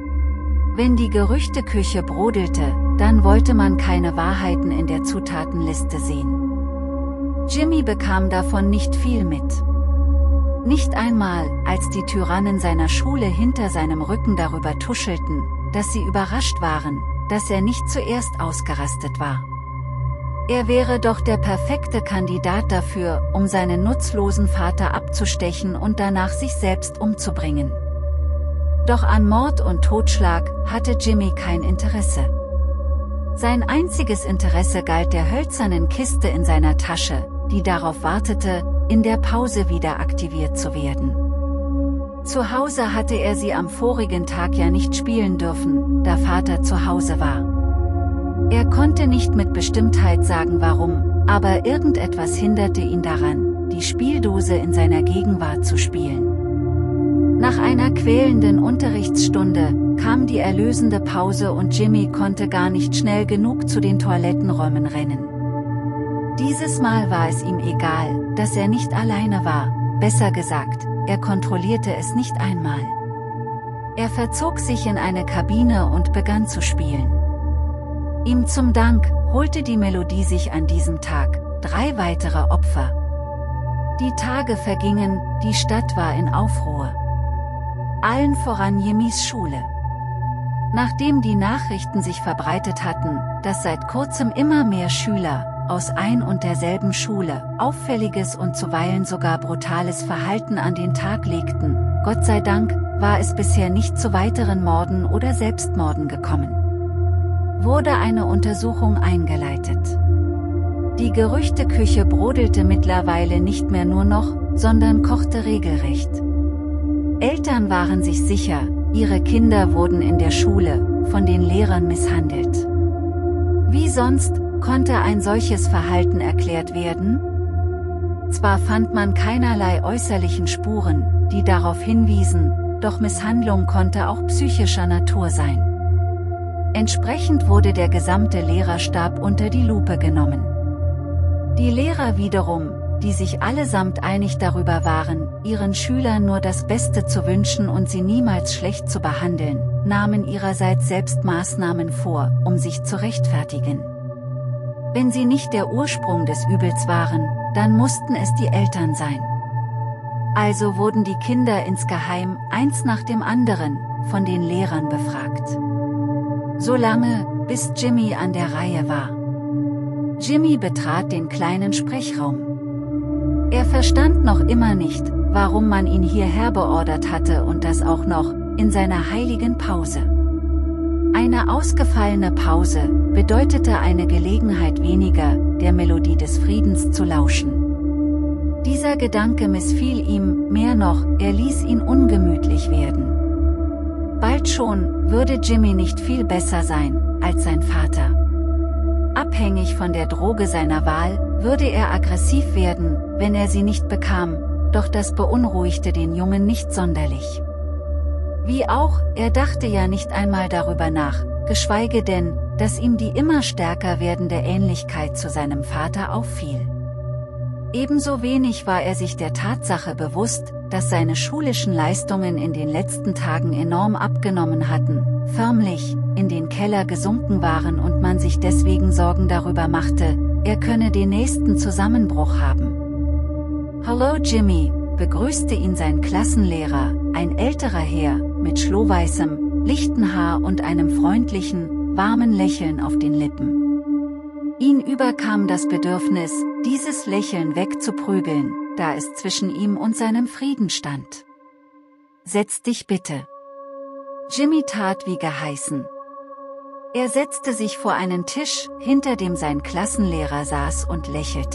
Wenn die Gerüchteküche brodelte, dann wollte man keine Wahrheiten in der Zutatenliste sehen. Jimmy bekam davon nicht viel mit. Nicht einmal, als die Tyrannen seiner Schule hinter seinem Rücken darüber tuschelten, dass sie überrascht waren, dass er nicht zuerst ausgerastet war. Er wäre doch der perfekte Kandidat dafür, um seinen nutzlosen Vater abzustechen und danach sich selbst umzubringen. Doch an Mord und Totschlag hatte Jimmy kein Interesse. Sein einziges Interesse galt der hölzernen Kiste in seiner Tasche, die darauf wartete, in der Pause wieder aktiviert zu werden. Zu Hause hatte er sie am vorigen Tag ja nicht spielen dürfen, da Vater zu Hause war. Er konnte nicht mit Bestimmtheit sagen warum, aber irgendetwas hinderte ihn daran, die Spieldose in seiner Gegenwart zu spielen. Nach einer quälenden Unterrichtsstunde kam die erlösende Pause und Jimmy konnte gar nicht schnell genug zu den Toilettenräumen rennen. Dieses Mal war es ihm egal, dass er nicht alleine war, besser gesagt, er kontrollierte es nicht einmal. Er verzog sich in eine Kabine und begann zu spielen. Ihm zum Dank holte die Melodie sich an diesem Tag drei weitere Opfer. Die Tage vergingen, die Stadt war in Aufruhr. Allen voran Jimmys Schule. Nachdem die Nachrichten sich verbreitet hatten, dass seit kurzem immer mehr Schüler aus ein und derselben Schule auffälliges und zuweilen sogar brutales Verhalten an den Tag legten, Gott sei Dank, war es bisher nicht zu weiteren Morden oder Selbstmorden gekommen. Wurde eine Untersuchung eingeleitet. Die Gerüchteküche brodelte mittlerweile nicht mehr nur noch, sondern kochte regelrecht. Eltern waren sich sicher, ihre Kinder wurden in der Schule von den Lehrern misshandelt. Wie sonst konnte ein solches Verhalten erklärt werden? Zwar fand man keinerlei äußerlichen Spuren, die darauf hinwiesen, doch Misshandlung konnte auch psychischer Natur sein. Entsprechend wurde der gesamte Lehrerstab unter die Lupe genommen. Die Lehrer wiederum, die sich allesamt einig darüber waren, ihren Schülern nur das Beste zu wünschen und sie niemals schlecht zu behandeln, nahmen ihrerseits selbst Maßnahmen vor, um sich zu rechtfertigen. Wenn sie nicht der Ursprung des Übels waren, dann mussten es die Eltern sein. Also wurden die Kinder insgeheim, eins nach dem anderen, von den Lehrern befragt. Solange, bis Jimmy an der Reihe war. Jimmy betrat den kleinen Sprechraum. Er verstand noch immer nicht, warum man ihn hierher beordert hatte und das auch noch, in seiner heiligen Pause. Eine ausgefallene Pause bedeutete eine Gelegenheit weniger, der Melodie des Friedens zu lauschen. Dieser Gedanke missfiel ihm, mehr noch, er ließ ihn ungemütlich werden. Bald schon würde Jimmy nicht viel besser sein als sein Vater. Abhängig von der Droge seiner Wahl, würde er aggressiv werden, wenn er sie nicht bekam, doch das beunruhigte den Jungen nicht sonderlich. Wie auch, er dachte ja nicht einmal darüber nach, geschweige denn, dass ihm die immer stärker werdende Ähnlichkeit zu seinem Vater auffiel. Ebenso wenig war er sich der Tatsache bewusst, dass seine schulischen Leistungen in den letzten Tagen enorm abgenommen hatten, förmlich in den Keller gesunken waren und man sich deswegen Sorgen darüber machte, er könne den nächsten Zusammenbruch haben. "Hallo Jimmy", begrüßte ihn sein Klassenlehrer, ein älterer Herr, mit schlohweißem, lichten Haar und einem freundlichen, warmen Lächeln auf den Lippen. Ihn überkam das Bedürfnis, dieses Lächeln wegzuprügeln, da es zwischen ihm und seinem Frieden stand. "Setz dich bitte." Jimmy tat wie geheißen. Er setzte sich vor einen Tisch, hinter dem sein Klassenlehrer saß und lächelte.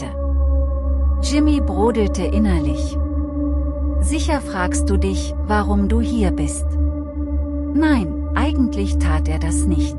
Jimmy brodelte innerlich. Sicher fragst du dich, warum du hier bist. Nein, eigentlich tat er das nicht.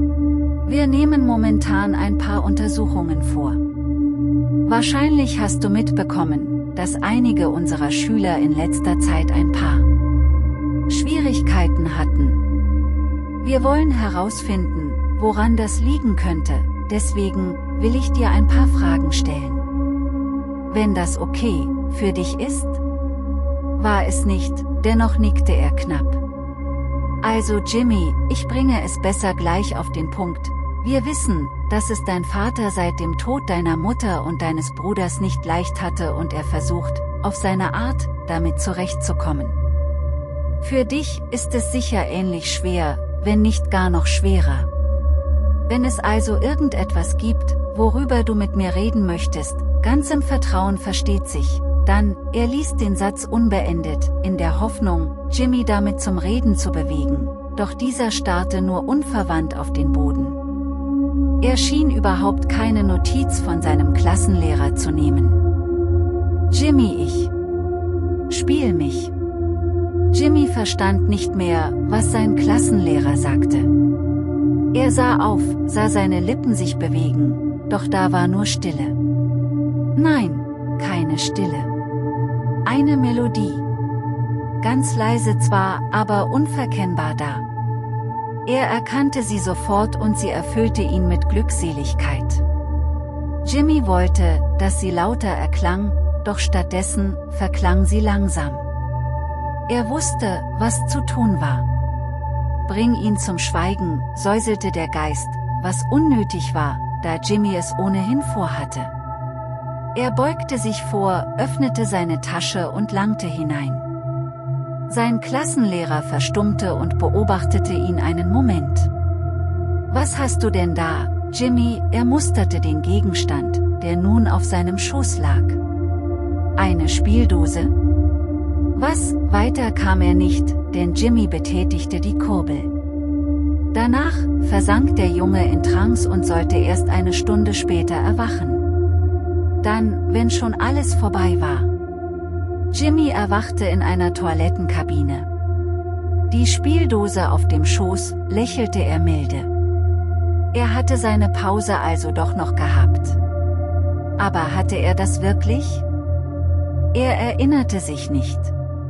Wir nehmen momentan ein paar Untersuchungen vor. Wahrscheinlich hast du mitbekommen, dass einige unserer Schüler in letzter Zeit ein paar Schwierigkeiten hatten. Wir wollen herausfinden, woran das liegen könnte, deswegen will ich dir ein paar Fragen stellen. Wenn das okay für dich ist? War es nicht, dennoch nickte er knapp. Also Jimmy, ich bringe es besser gleich auf den Punkt. Wir wissen, dass es dein Vater seit dem Tod deiner Mutter und deines Bruders nicht leicht hatte und er versucht, auf seine Art, damit zurechtzukommen. Für dich ist es sicher ähnlich schwer, wenn nicht gar noch schwerer. Wenn es also irgendetwas gibt, worüber du mit mir reden möchtest, ganz im Vertrauen versteht sich, dann, er ließ den Satz unbeendet, in der Hoffnung, Jimmy damit zum Reden zu bewegen, doch dieser starrte nur unverwandt auf den Boden. Er schien überhaupt keine Notiz von seinem Klassenlehrer zu nehmen. Jimmy, ich spiel mich. Jimmy verstand nicht mehr, was sein Klassenlehrer sagte. Er sah auf, sah seine Lippen sich bewegen, doch da war nur Stille. Nein, keine Stille. Eine Melodie. Ganz leise zwar, aber unverkennbar da. Er erkannte sie sofort und sie erfüllte ihn mit Glückseligkeit. Jimmy wollte, dass sie lauter erklang, doch stattdessen verklang sie langsam. Er wusste, was zu tun war. Bring ihn zum Schweigen, säuselte der Geist, was unnötig war, da Jimmy es ohnehin vorhatte. Er beugte sich vor, öffnete seine Tasche und langte hinein. Sein Klassenlehrer verstummte und beobachtete ihn einen Moment. »Was hast du denn da, Jimmy?« Er musterte den Gegenstand, der nun auf seinem Schoß lag. »Eine Spieldose?« Was, weiter kam er nicht, denn Jimmy betätigte die Kurbel. Danach versank der Junge in Trance und sollte erst eine Stunde später erwachen. Dann, wenn schon alles vorbei war. Jimmy erwachte in einer Toilettenkabine. Die Spieldose auf dem Schoß, lächelte er milde. Er hatte seine Pause also doch noch gehabt. Aber hatte er das wirklich? Er erinnerte sich nicht.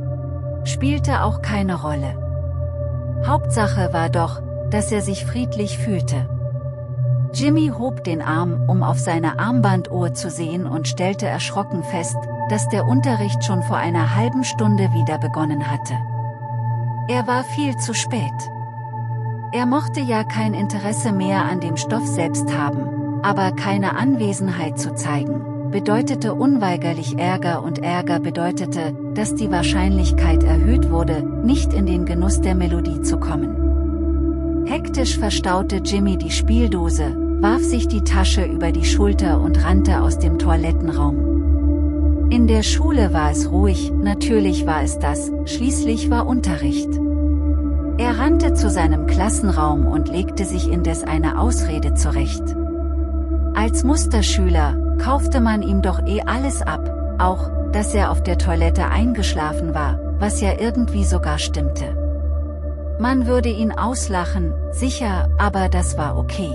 Spielte auch keine Rolle. Hauptsache war doch, dass er sich friedlich fühlte. Jimmy hob den Arm, um auf seine Armbanduhr zu sehen und stellte erschrocken fest, dass der Unterricht schon vor einer halben Stunde wieder begonnen hatte. Er war viel zu spät. Er mochte ja kein Interesse mehr an dem Stoff selbst haben, aber keine Anwesenheit zu zeigen, bedeutete unweigerlich Ärger und Ärger bedeutete, dass die Wahrscheinlichkeit erhöht wurde, nicht in den Genuss der Melodie zu kommen. Hektisch verstaute Jimmy die Spieldose, warf sich die Tasche über die Schulter und rannte aus dem Toilettenraum. In der Schule war es ruhig, natürlich war es das, schließlich war Unterricht. Er rannte zu seinem Klassenraum und legte sich indes eine Ausrede zurecht. Als Musterschüler kaufte man ihm doch eh alles ab, auch, dass er auf der Toilette eingeschlafen war, was ja irgendwie sogar stimmte. Man würde ihn auslachen, sicher, aber das war okay.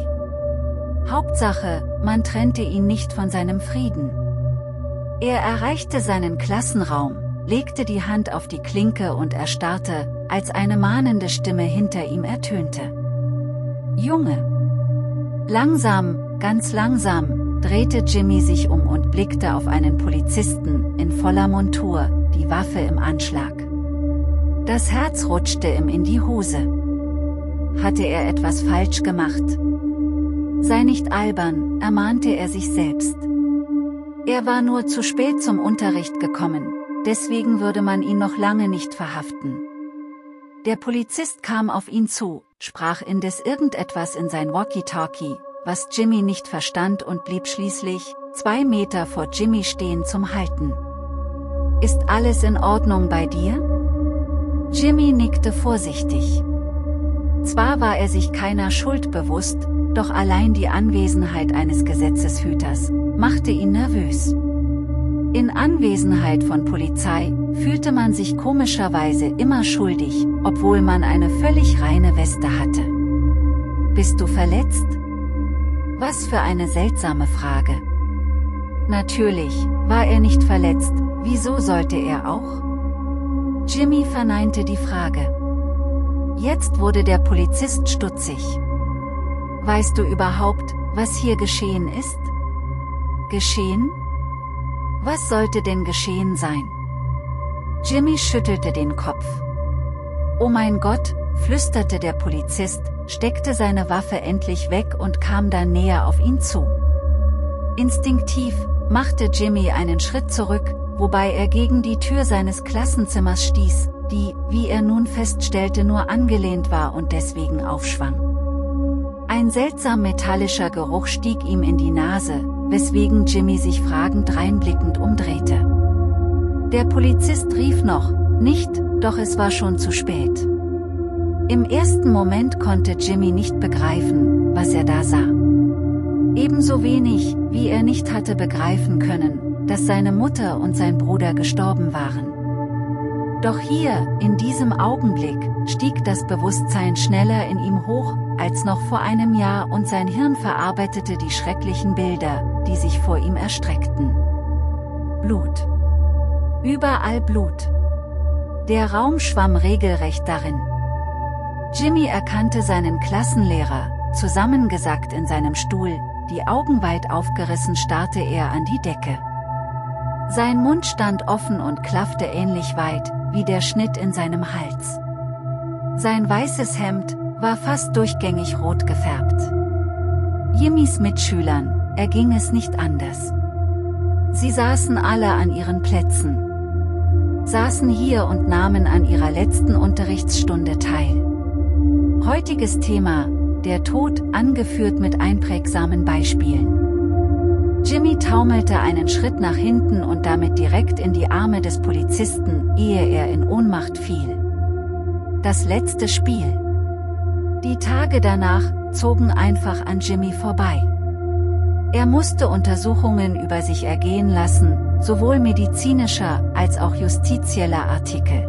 Hauptsache, man trennte ihn nicht von seinem Frieden. Er erreichte seinen Klassenraum, legte die Hand auf die Klinke und erstarrte, als eine mahnende Stimme hinter ihm ertönte. »Junge!« Langsam, ganz langsam, drehte Jimmy sich um und blickte auf einen Polizisten, in voller Montur, die Waffe im Anschlag. Das Herz rutschte ihm in die Hose. Hatte er etwas falsch gemacht? Sei nicht albern, ermahnte er sich selbst. Er war nur zu spät zum Unterricht gekommen, deswegen würde man ihn noch lange nicht verhaften. Der Polizist kam auf ihn zu, sprach indes irgendetwas in sein Walkie-Talkie, was Jimmy nicht verstand und blieb schließlich, zwei Meter vor Jimmy stehen zum Halten. »Ist alles in Ordnung bei dir?« Jimmy nickte vorsichtig. Zwar war er sich keiner Schuld bewusst, doch allein die Anwesenheit eines Gesetzeshüters machte ihn nervös. In Anwesenheit von Polizei fühlte man sich komischerweise immer schuldig, obwohl man eine völlig reine Weste hatte. »Bist du verletzt?« Was für eine seltsame Frage. Natürlich war er nicht verletzt, wieso sollte er auch? Jimmy verneinte die Frage. Jetzt wurde der Polizist stutzig. »Weißt du überhaupt, was hier geschehen ist?« »Geschehen? Was sollte denn geschehen sein?« Jimmy schüttelte den Kopf. »Oh mein Gott«, flüsterte der Polizist, steckte seine Waffe endlich weg und kam dann näher auf ihn zu. Instinktiv machte Jimmy einen Schritt zurück, wobei er gegen die Tür seines Klassenzimmers stieß, die, wie er nun feststellte, nur angelehnt war und deswegen aufschwang. Ein seltsam metallischer Geruch stieg ihm in die Nase, weswegen Jimmy sich fragend reinblickend umdrehte. Der Polizist rief noch, nicht, doch es war schon zu spät. Im ersten Moment konnte Jimmy nicht begreifen, was er da sah. Ebenso wenig, wie er nicht hatte begreifen können, dass seine Mutter und sein Bruder gestorben waren. Doch hier, in diesem Augenblick, stieg das Bewusstsein schneller in ihm hoch, als noch vor einem Jahr und sein Hirn verarbeitete die schrecklichen Bilder, die sich vor ihm erstreckten. Blut. Überall Blut. Der Raum schwamm regelrecht darin. Jimmy erkannte seinen Klassenlehrer, zusammengesackt in seinem Stuhl, die Augen weit aufgerissen starrte er an die Decke. Sein Mund stand offen und klaffte ähnlich weit, wie der Schnitt in seinem Hals. Sein weißes Hemd war fast durchgängig rot gefärbt. Jimmys Mitschülern erging es nicht anders. Sie saßen alle an ihren Plätzen. Saßen hier und nahmen an ihrer letzten Unterrichtsstunde teil. Heutiges Thema: der Tod, angeführt mit einprägsamen Beispielen. Jimmy taumelte einen Schritt nach hinten und damit direkt in die Arme des Polizisten, ehe er in Ohnmacht fiel. Das letzte Spiel. Die Tage danach zogen einfach an Jimmy vorbei. Er musste Untersuchungen über sich ergehen lassen, sowohl medizinischer als auch justizieller Artikel.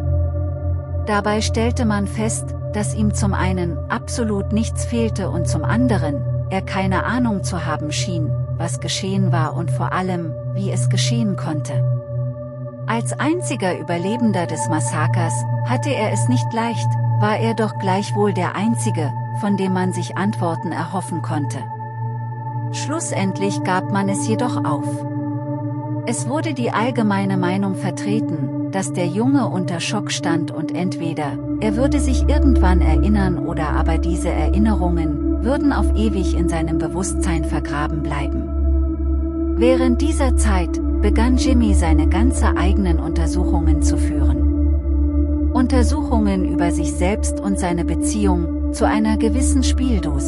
Dabei stellte man fest, dass ihm zum einen absolut nichts fehlte und zum anderen, er keine Ahnung zu haben schien, was geschehen war und vor allem, wie es geschehen konnte. Als einziger Überlebender des Massakers hatte er es nicht leicht, war er doch gleichwohl der Einzige, von dem man sich Antworten erhoffen konnte. Schlussendlich gab man es jedoch auf. Es wurde die allgemeine Meinung vertreten, dass der Junge unter Schock stand und entweder, er würde sich irgendwann erinnern oder aber diese Erinnerungen würden auf ewig in seinem Bewusstsein vergraben bleiben. Während dieser Zeit begann Jimmy seine ganze eigenen Untersuchungen zu führen. Untersuchungen über sich selbst und seine Beziehung zu einer gewissen Spieldose.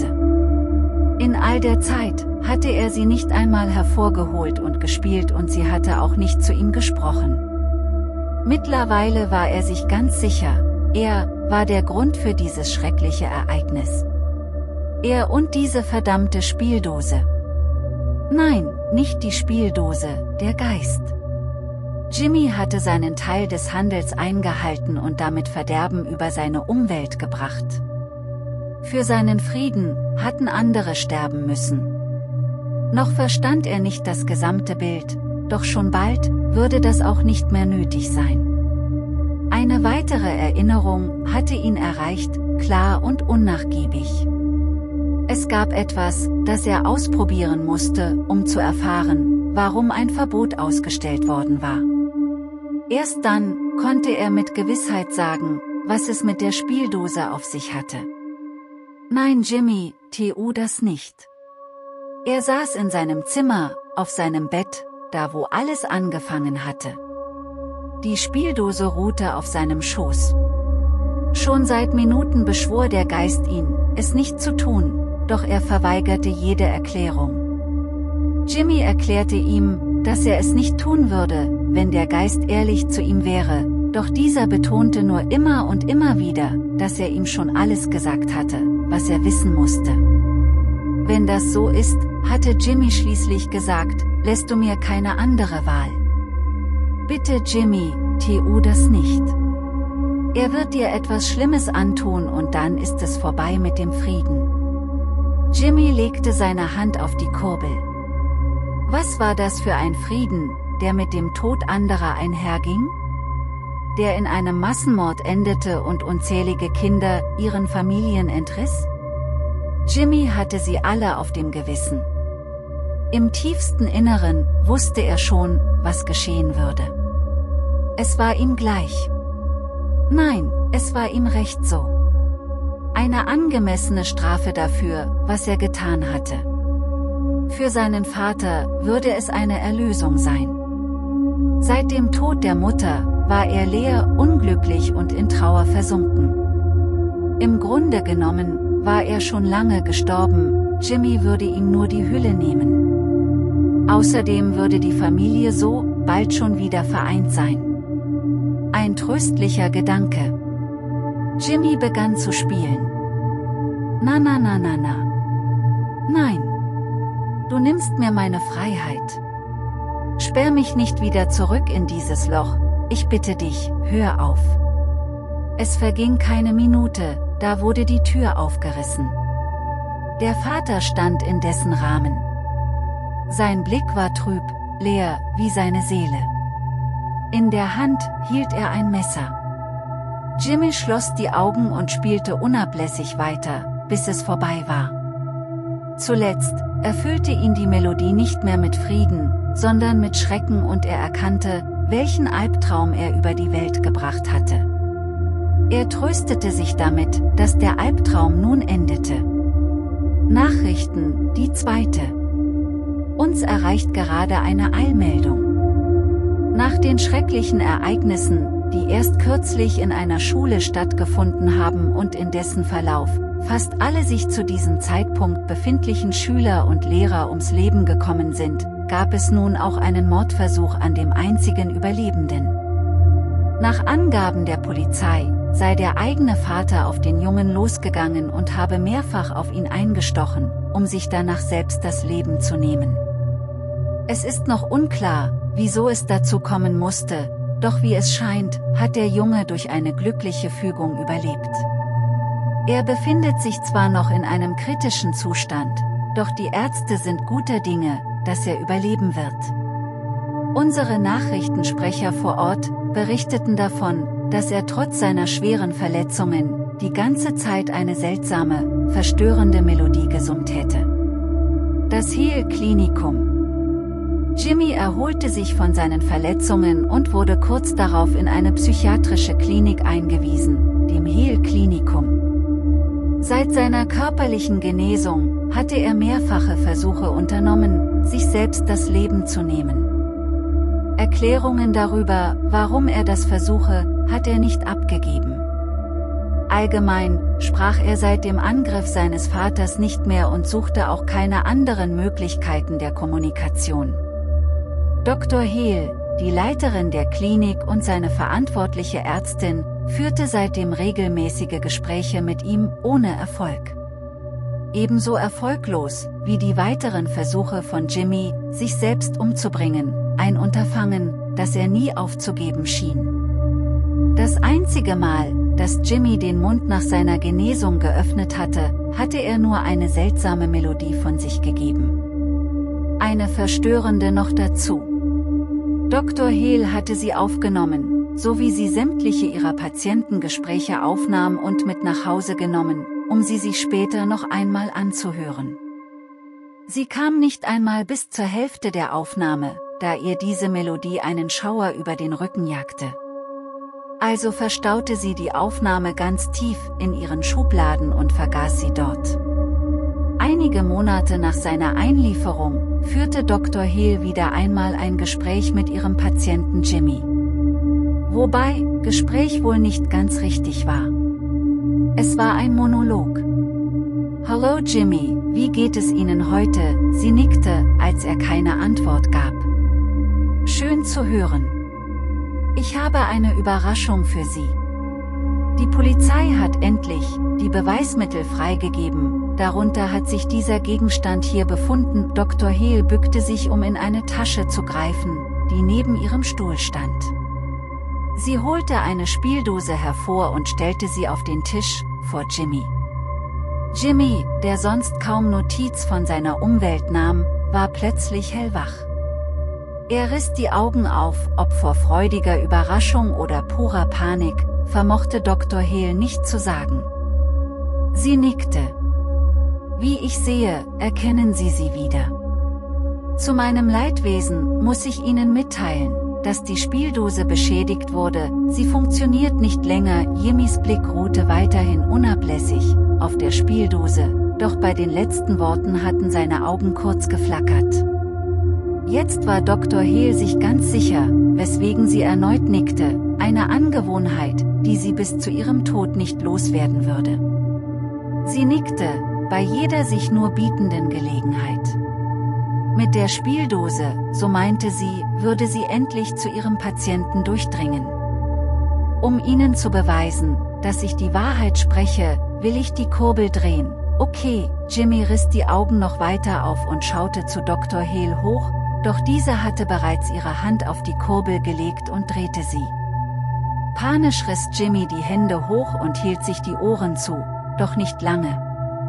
In all der Zeit hatte er sie nicht einmal hervorgeholt und gespielt und sie hatte auch nicht zu ihm gesprochen. Mittlerweile war er sich ganz sicher, er war der Grund für dieses schreckliche Ereignis. Er und diese verdammte Spieldose. Nein, nicht die Spieldose, der Geist. Jimmy hatte seinen Teil des Handels eingehalten und damit Verderben über seine Umwelt gebracht. Für seinen Frieden hatten andere sterben müssen. Noch verstand er nicht das gesamte Bild, doch schon bald würde das auch nicht mehr nötig sein. Eine weitere Erinnerung hatte ihn erreicht, klar und unnachgiebig. Es gab etwas, das er ausprobieren musste, um zu erfahren, warum ein Verbot ausgestellt worden war. Erst dann konnte er mit Gewissheit sagen, was es mit der Spieldose auf sich hatte. Nein, Jimmy, tu das nicht. Er saß in seinem Zimmer, auf seinem Bett, da wo alles angefangen hatte. Die Spieldose ruhte auf seinem Schoß. Schon seit Minuten beschwor der Geist ihn, es nicht zu tun, doch er verweigerte jede Erklärung. Jimmy erklärte ihm, dass er es nicht tun würde, wenn der Geist ehrlich zu ihm wäre, doch dieser betonte nur immer und immer wieder, dass er ihm schon alles gesagt hatte, was er wissen musste. Wenn das so ist, hatte Jimmy schließlich gesagt, lässt du mir keine andere Wahl. Bitte Jimmy, tu das nicht. Er wird dir etwas Schlimmes antun und dann ist es vorbei mit dem Frieden. Jimmy legte seine Hand auf die Kurbel. Was war das für ein Frieden, der mit dem Tod anderer einherging? Der in einem Massenmord endete und unzählige Kinder ihren Familien entriss? Jimmy hatte sie alle auf dem Gewissen. Im tiefsten Inneren wusste er schon, was geschehen würde. Es war ihm gleich. Nein, es war ihm recht so. Eine angemessene Strafe dafür, was er getan hatte. Für seinen Vater würde es eine Erlösung sein. Seit dem Tod der Mutter war er leer, unglücklich und in Trauer versunken. Im Grunde genommen war er schon lange gestorben, Jimmy würde ihm nur die Hülle nehmen. Außerdem würde die Familie so bald schon wieder vereint sein. Ein tröstlicher Gedanke. Jimmy begann zu spielen. Na na na na na. Nein. Du nimmst mir meine Freiheit. Sperr mich nicht wieder zurück in dieses Loch, ich bitte dich, hör auf. Es verging keine Minute, da wurde die Tür aufgerissen. Der Vater stand in dessen Rahmen. Sein Blick war trüb, leer, wie seine Seele. In der Hand hielt er ein Messer. Jimmy schloss die Augen und spielte unablässig weiter, bis es vorbei war. Zuletzt erfüllte ihn die Melodie nicht mehr mit Frieden, sondern mit Schrecken, und er erkannte, welchen Albtraum er über die Welt gebracht hatte. Er tröstete sich damit, dass der Albtraum nun endete. Nachrichten, die zweite. Uns erreicht gerade eine Eilmeldung. Nach den schrecklichen Ereignissen, die erst kürzlich in einer Schule stattgefunden haben und in dessen Verlauf fast alle sich zu diesem Zeitpunkt befindlichen Schüler und Lehrer ums Leben gekommen sind, gab es nun auch einen Mordversuch an dem einzigen Überlebenden. Nach Angaben der Polizei sei der eigene Vater auf den Jungen losgegangen und habe mehrfach auf ihn eingestochen, um sich danach selbst das Leben zu nehmen. Es ist noch unklar, wieso es dazu kommen musste, doch wie es scheint, hat der Junge durch eine glückliche Fügung überlebt. Er befindet sich zwar noch in einem kritischen Zustand, doch die Ärzte sind guter Dinge, dass er überleben wird. Unsere Nachrichtensprecher vor Ort berichteten davon, dass er trotz seiner schweren Verletzungen die ganze Zeit eine seltsame, verstörende Melodie gesummt hätte. Das Hill Klinikum. Jimmy erholte sich von seinen Verletzungen und wurde kurz darauf in eine psychiatrische Klinik eingewiesen, dem Hill Klinikum. Seit seiner körperlichen Genesung hatte er mehrfache Versuche unternommen, sich selbst das Leben zu nehmen. Erklärungen darüber, warum er das versuche, hat er nicht abgegeben. Allgemein sprach er seit dem Angriff seines Vaters nicht mehr und suchte auch keine anderen Möglichkeiten der Kommunikation. Doktor Hill, die Leiterin der Klinik und seine verantwortliche Ärztin, führte seitdem regelmäßige Gespräche mit ihm, ohne Erfolg. Ebenso erfolglos wie die weiteren Versuche von Jimmy, sich selbst umzubringen, ein Unterfangen, das er nie aufzugeben schien. Das einzige Mal, dass Jimmy den Mund nach seiner Genesung geöffnet hatte, hatte er nur eine seltsame Melodie von sich gegeben. Eine verstörende noch dazu. Doktor Hill hatte sie aufgenommen, so wie sie sämtliche ihrer Patientengespräche aufnahm und mit nach Hause genommen, um sie sich später noch einmal anzuhören. Sie kam nicht einmal bis zur Hälfte der Aufnahme, da ihr diese Melodie einen Schauer über den Rücken jagte. Also verstaute sie die Aufnahme ganz tief in ihren Schubladen und vergaß sie dort. Einige Monate nach seiner Einlieferung führte Doktor Hill wieder einmal ein Gespräch mit ihrem Patienten Jimmy. Wobei, Gespräch wohl nicht ganz richtig war. Es war ein Monolog. »Hallo Jimmy, wie geht es Ihnen heute?« Sie nickte, als er keine Antwort gab. »Schön zu hören. Ich habe eine Überraschung für Sie. Die Polizei hat endlich die Beweismittel freigegeben, darunter hat sich dieser Gegenstand hier befunden.« Doktor Hill bückte sich, um in eine Tasche zu greifen, die neben ihrem Stuhl stand. Sie holte eine Spieldose hervor und stellte sie auf den Tisch, vor Jimmy. Jimmy, der sonst kaum Notiz von seiner Umwelt nahm, war plötzlich hellwach. Er riss die Augen auf, ob vor freudiger Überraschung oder purer Panik, vermochte Doktor Hill nicht zu sagen. Sie nickte. »Wie ich sehe, erkennen Sie sie wieder. Zu meinem Leidwesen muss ich Ihnen mitteilen, dass die Spieldose beschädigt wurde, sie funktioniert nicht länger.« Jimmys Blick ruhte weiterhin unablässig auf der Spieldose, doch bei den letzten Worten hatten seine Augen kurz geflackert. Jetzt war Doktor Hill sich ganz sicher, weswegen sie erneut nickte, eine Angewohnheit, die sie bis zu ihrem Tod nicht loswerden würde. Sie nickte, bei jeder sich nur bietenden Gelegenheit. Mit der Spieldose, so meinte sie, würde sie endlich zu ihrem Patienten durchdringen. Um Ihnen zu beweisen, dass ich die Wahrheit spreche, will ich die Kurbel drehen. Okay, Jimmy riss die Augen noch weiter auf und schaute zu Doktor Hill hoch, doch dieser hatte bereits ihre Hand auf die Kurbel gelegt und drehte sie. Panisch riss Jimmy die Hände hoch und hielt sich die Ohren zu, doch nicht lange.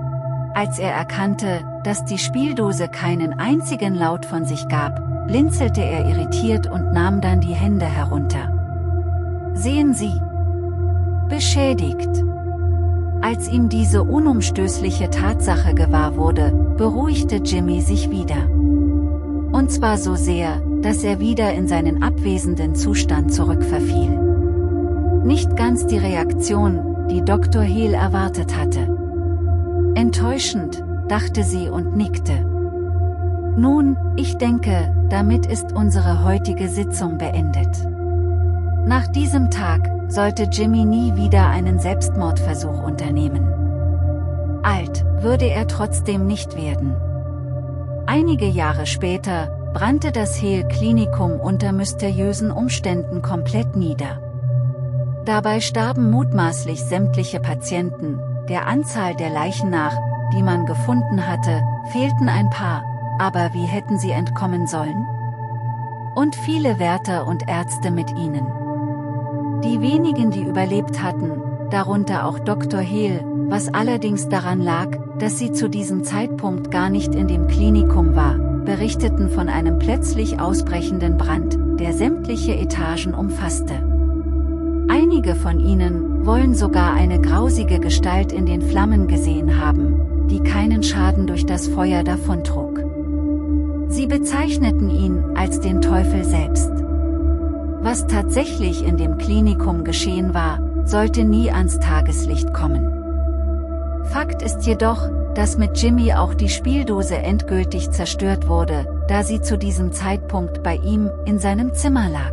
Als er erkannte, dass die Spieldose keinen einzigen Laut von sich gab, blinzelte er irritiert und nahm dann die Hände herunter. »Sehen Sie? Beschädigt. Als ihm diese unumstößliche Tatsache gewahr wurde, beruhigte Jimmy sich wieder. Und zwar so sehr, dass er wieder in seinen abwesenden Zustand zurückverfiel. Nicht ganz die Reaktion, die Doktor Hill erwartet hatte. Enttäuschend, dachte sie und nickte. Nun, ich denke, damit ist unsere heutige Sitzung beendet. Nach diesem Tag sollte Jimmy nie wieder einen Selbstmordversuch unternehmen. Alt würde er trotzdem nicht werden. Einige Jahre später brannte das Hill-Klinikum unter mysteriösen Umständen komplett nieder. Dabei starben mutmaßlich sämtliche Patienten, der Anzahl der Leichen nach, die man gefunden hatte, fehlten ein paar, aber wie hätten sie entkommen sollen? Und viele Wärter und Ärzte mit ihnen. Die wenigen, die überlebt hatten, darunter auch Doktor Hill, was allerdings daran lag, dass sie zu diesem Zeitpunkt gar nicht in dem Klinikum war, berichteten von einem plötzlich ausbrechenden Brand, der sämtliche Etagen umfasste. Einige von ihnen wollen sogar eine grausige Gestalt in den Flammen gesehen haben, die keinen Schaden durch das Feuer davontrug. Sie bezeichneten ihn als den Teufel selbst. Was tatsächlich in dem Klinikum geschehen war, sollte nie ans Tageslicht kommen. Fakt ist jedoch, dass mit Jimmy auch die Spieldose endgültig zerstört wurde, da sie zu diesem Zeitpunkt bei ihm in seinem Zimmer lag.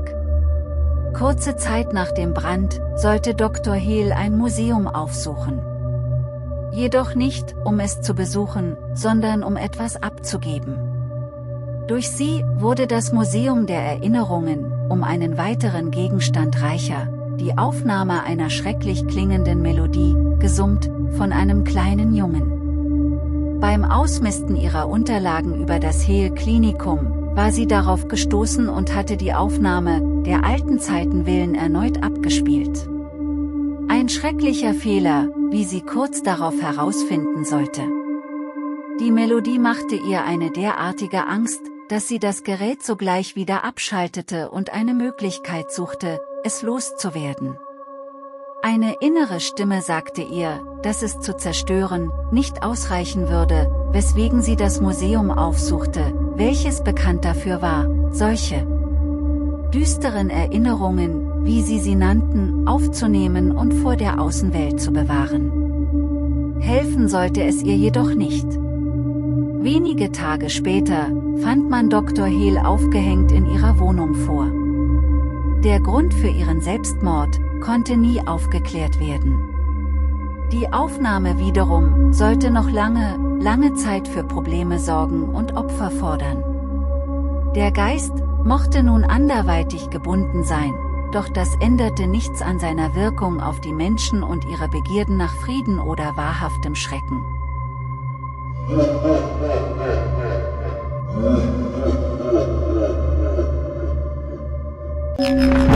Kurze Zeit nach dem Brand sollte Doktor Hill ein Museum aufsuchen. Jedoch nicht, um es zu besuchen, sondern um etwas abzugeben. Durch sie wurde das Museum der Erinnerungen um einen weiteren Gegenstand reicher, die Aufnahme einer schrecklich klingenden Melodie, gesummt von einem kleinen Jungen. Beim Ausmisten ihrer Unterlagen über das Hill-Klinikum war sie darauf gestoßen und hatte die Aufnahme der alten Zeiten willen erneut abgespielt. Ein schrecklicher Fehler, wie sie kurz darauf herausfinden sollte. Die Melodie machte ihr eine derartige Angst, dass sie das Gerät sogleich wieder abschaltete und eine Möglichkeit suchte, es loszuwerden. Eine innere Stimme sagte ihr, dass es zu zerstören nicht ausreichen würde, weswegen sie das Museum aufsuchte, welches bekannt dafür war, solche düsteren Erinnerungen, wie sie sie nannten, aufzunehmen und vor der Außenwelt zu bewahren. Helfen sollte es ihr jedoch nicht. Wenige Tage später fand man Doktor Hill aufgehängt in ihrer Wohnung vor. Der Grund für ihren Selbstmord konnte nie aufgeklärt werden. Die Aufnahme wiederum sollte noch lange, lange Zeit für Probleme sorgen und Opfer fordern. Der Geist mochte nun anderweitig gebunden sein, doch das änderte nichts an seiner Wirkung auf die Menschen und ihre Begierden nach Frieden oder wahrhaftem Schrecken. Ja.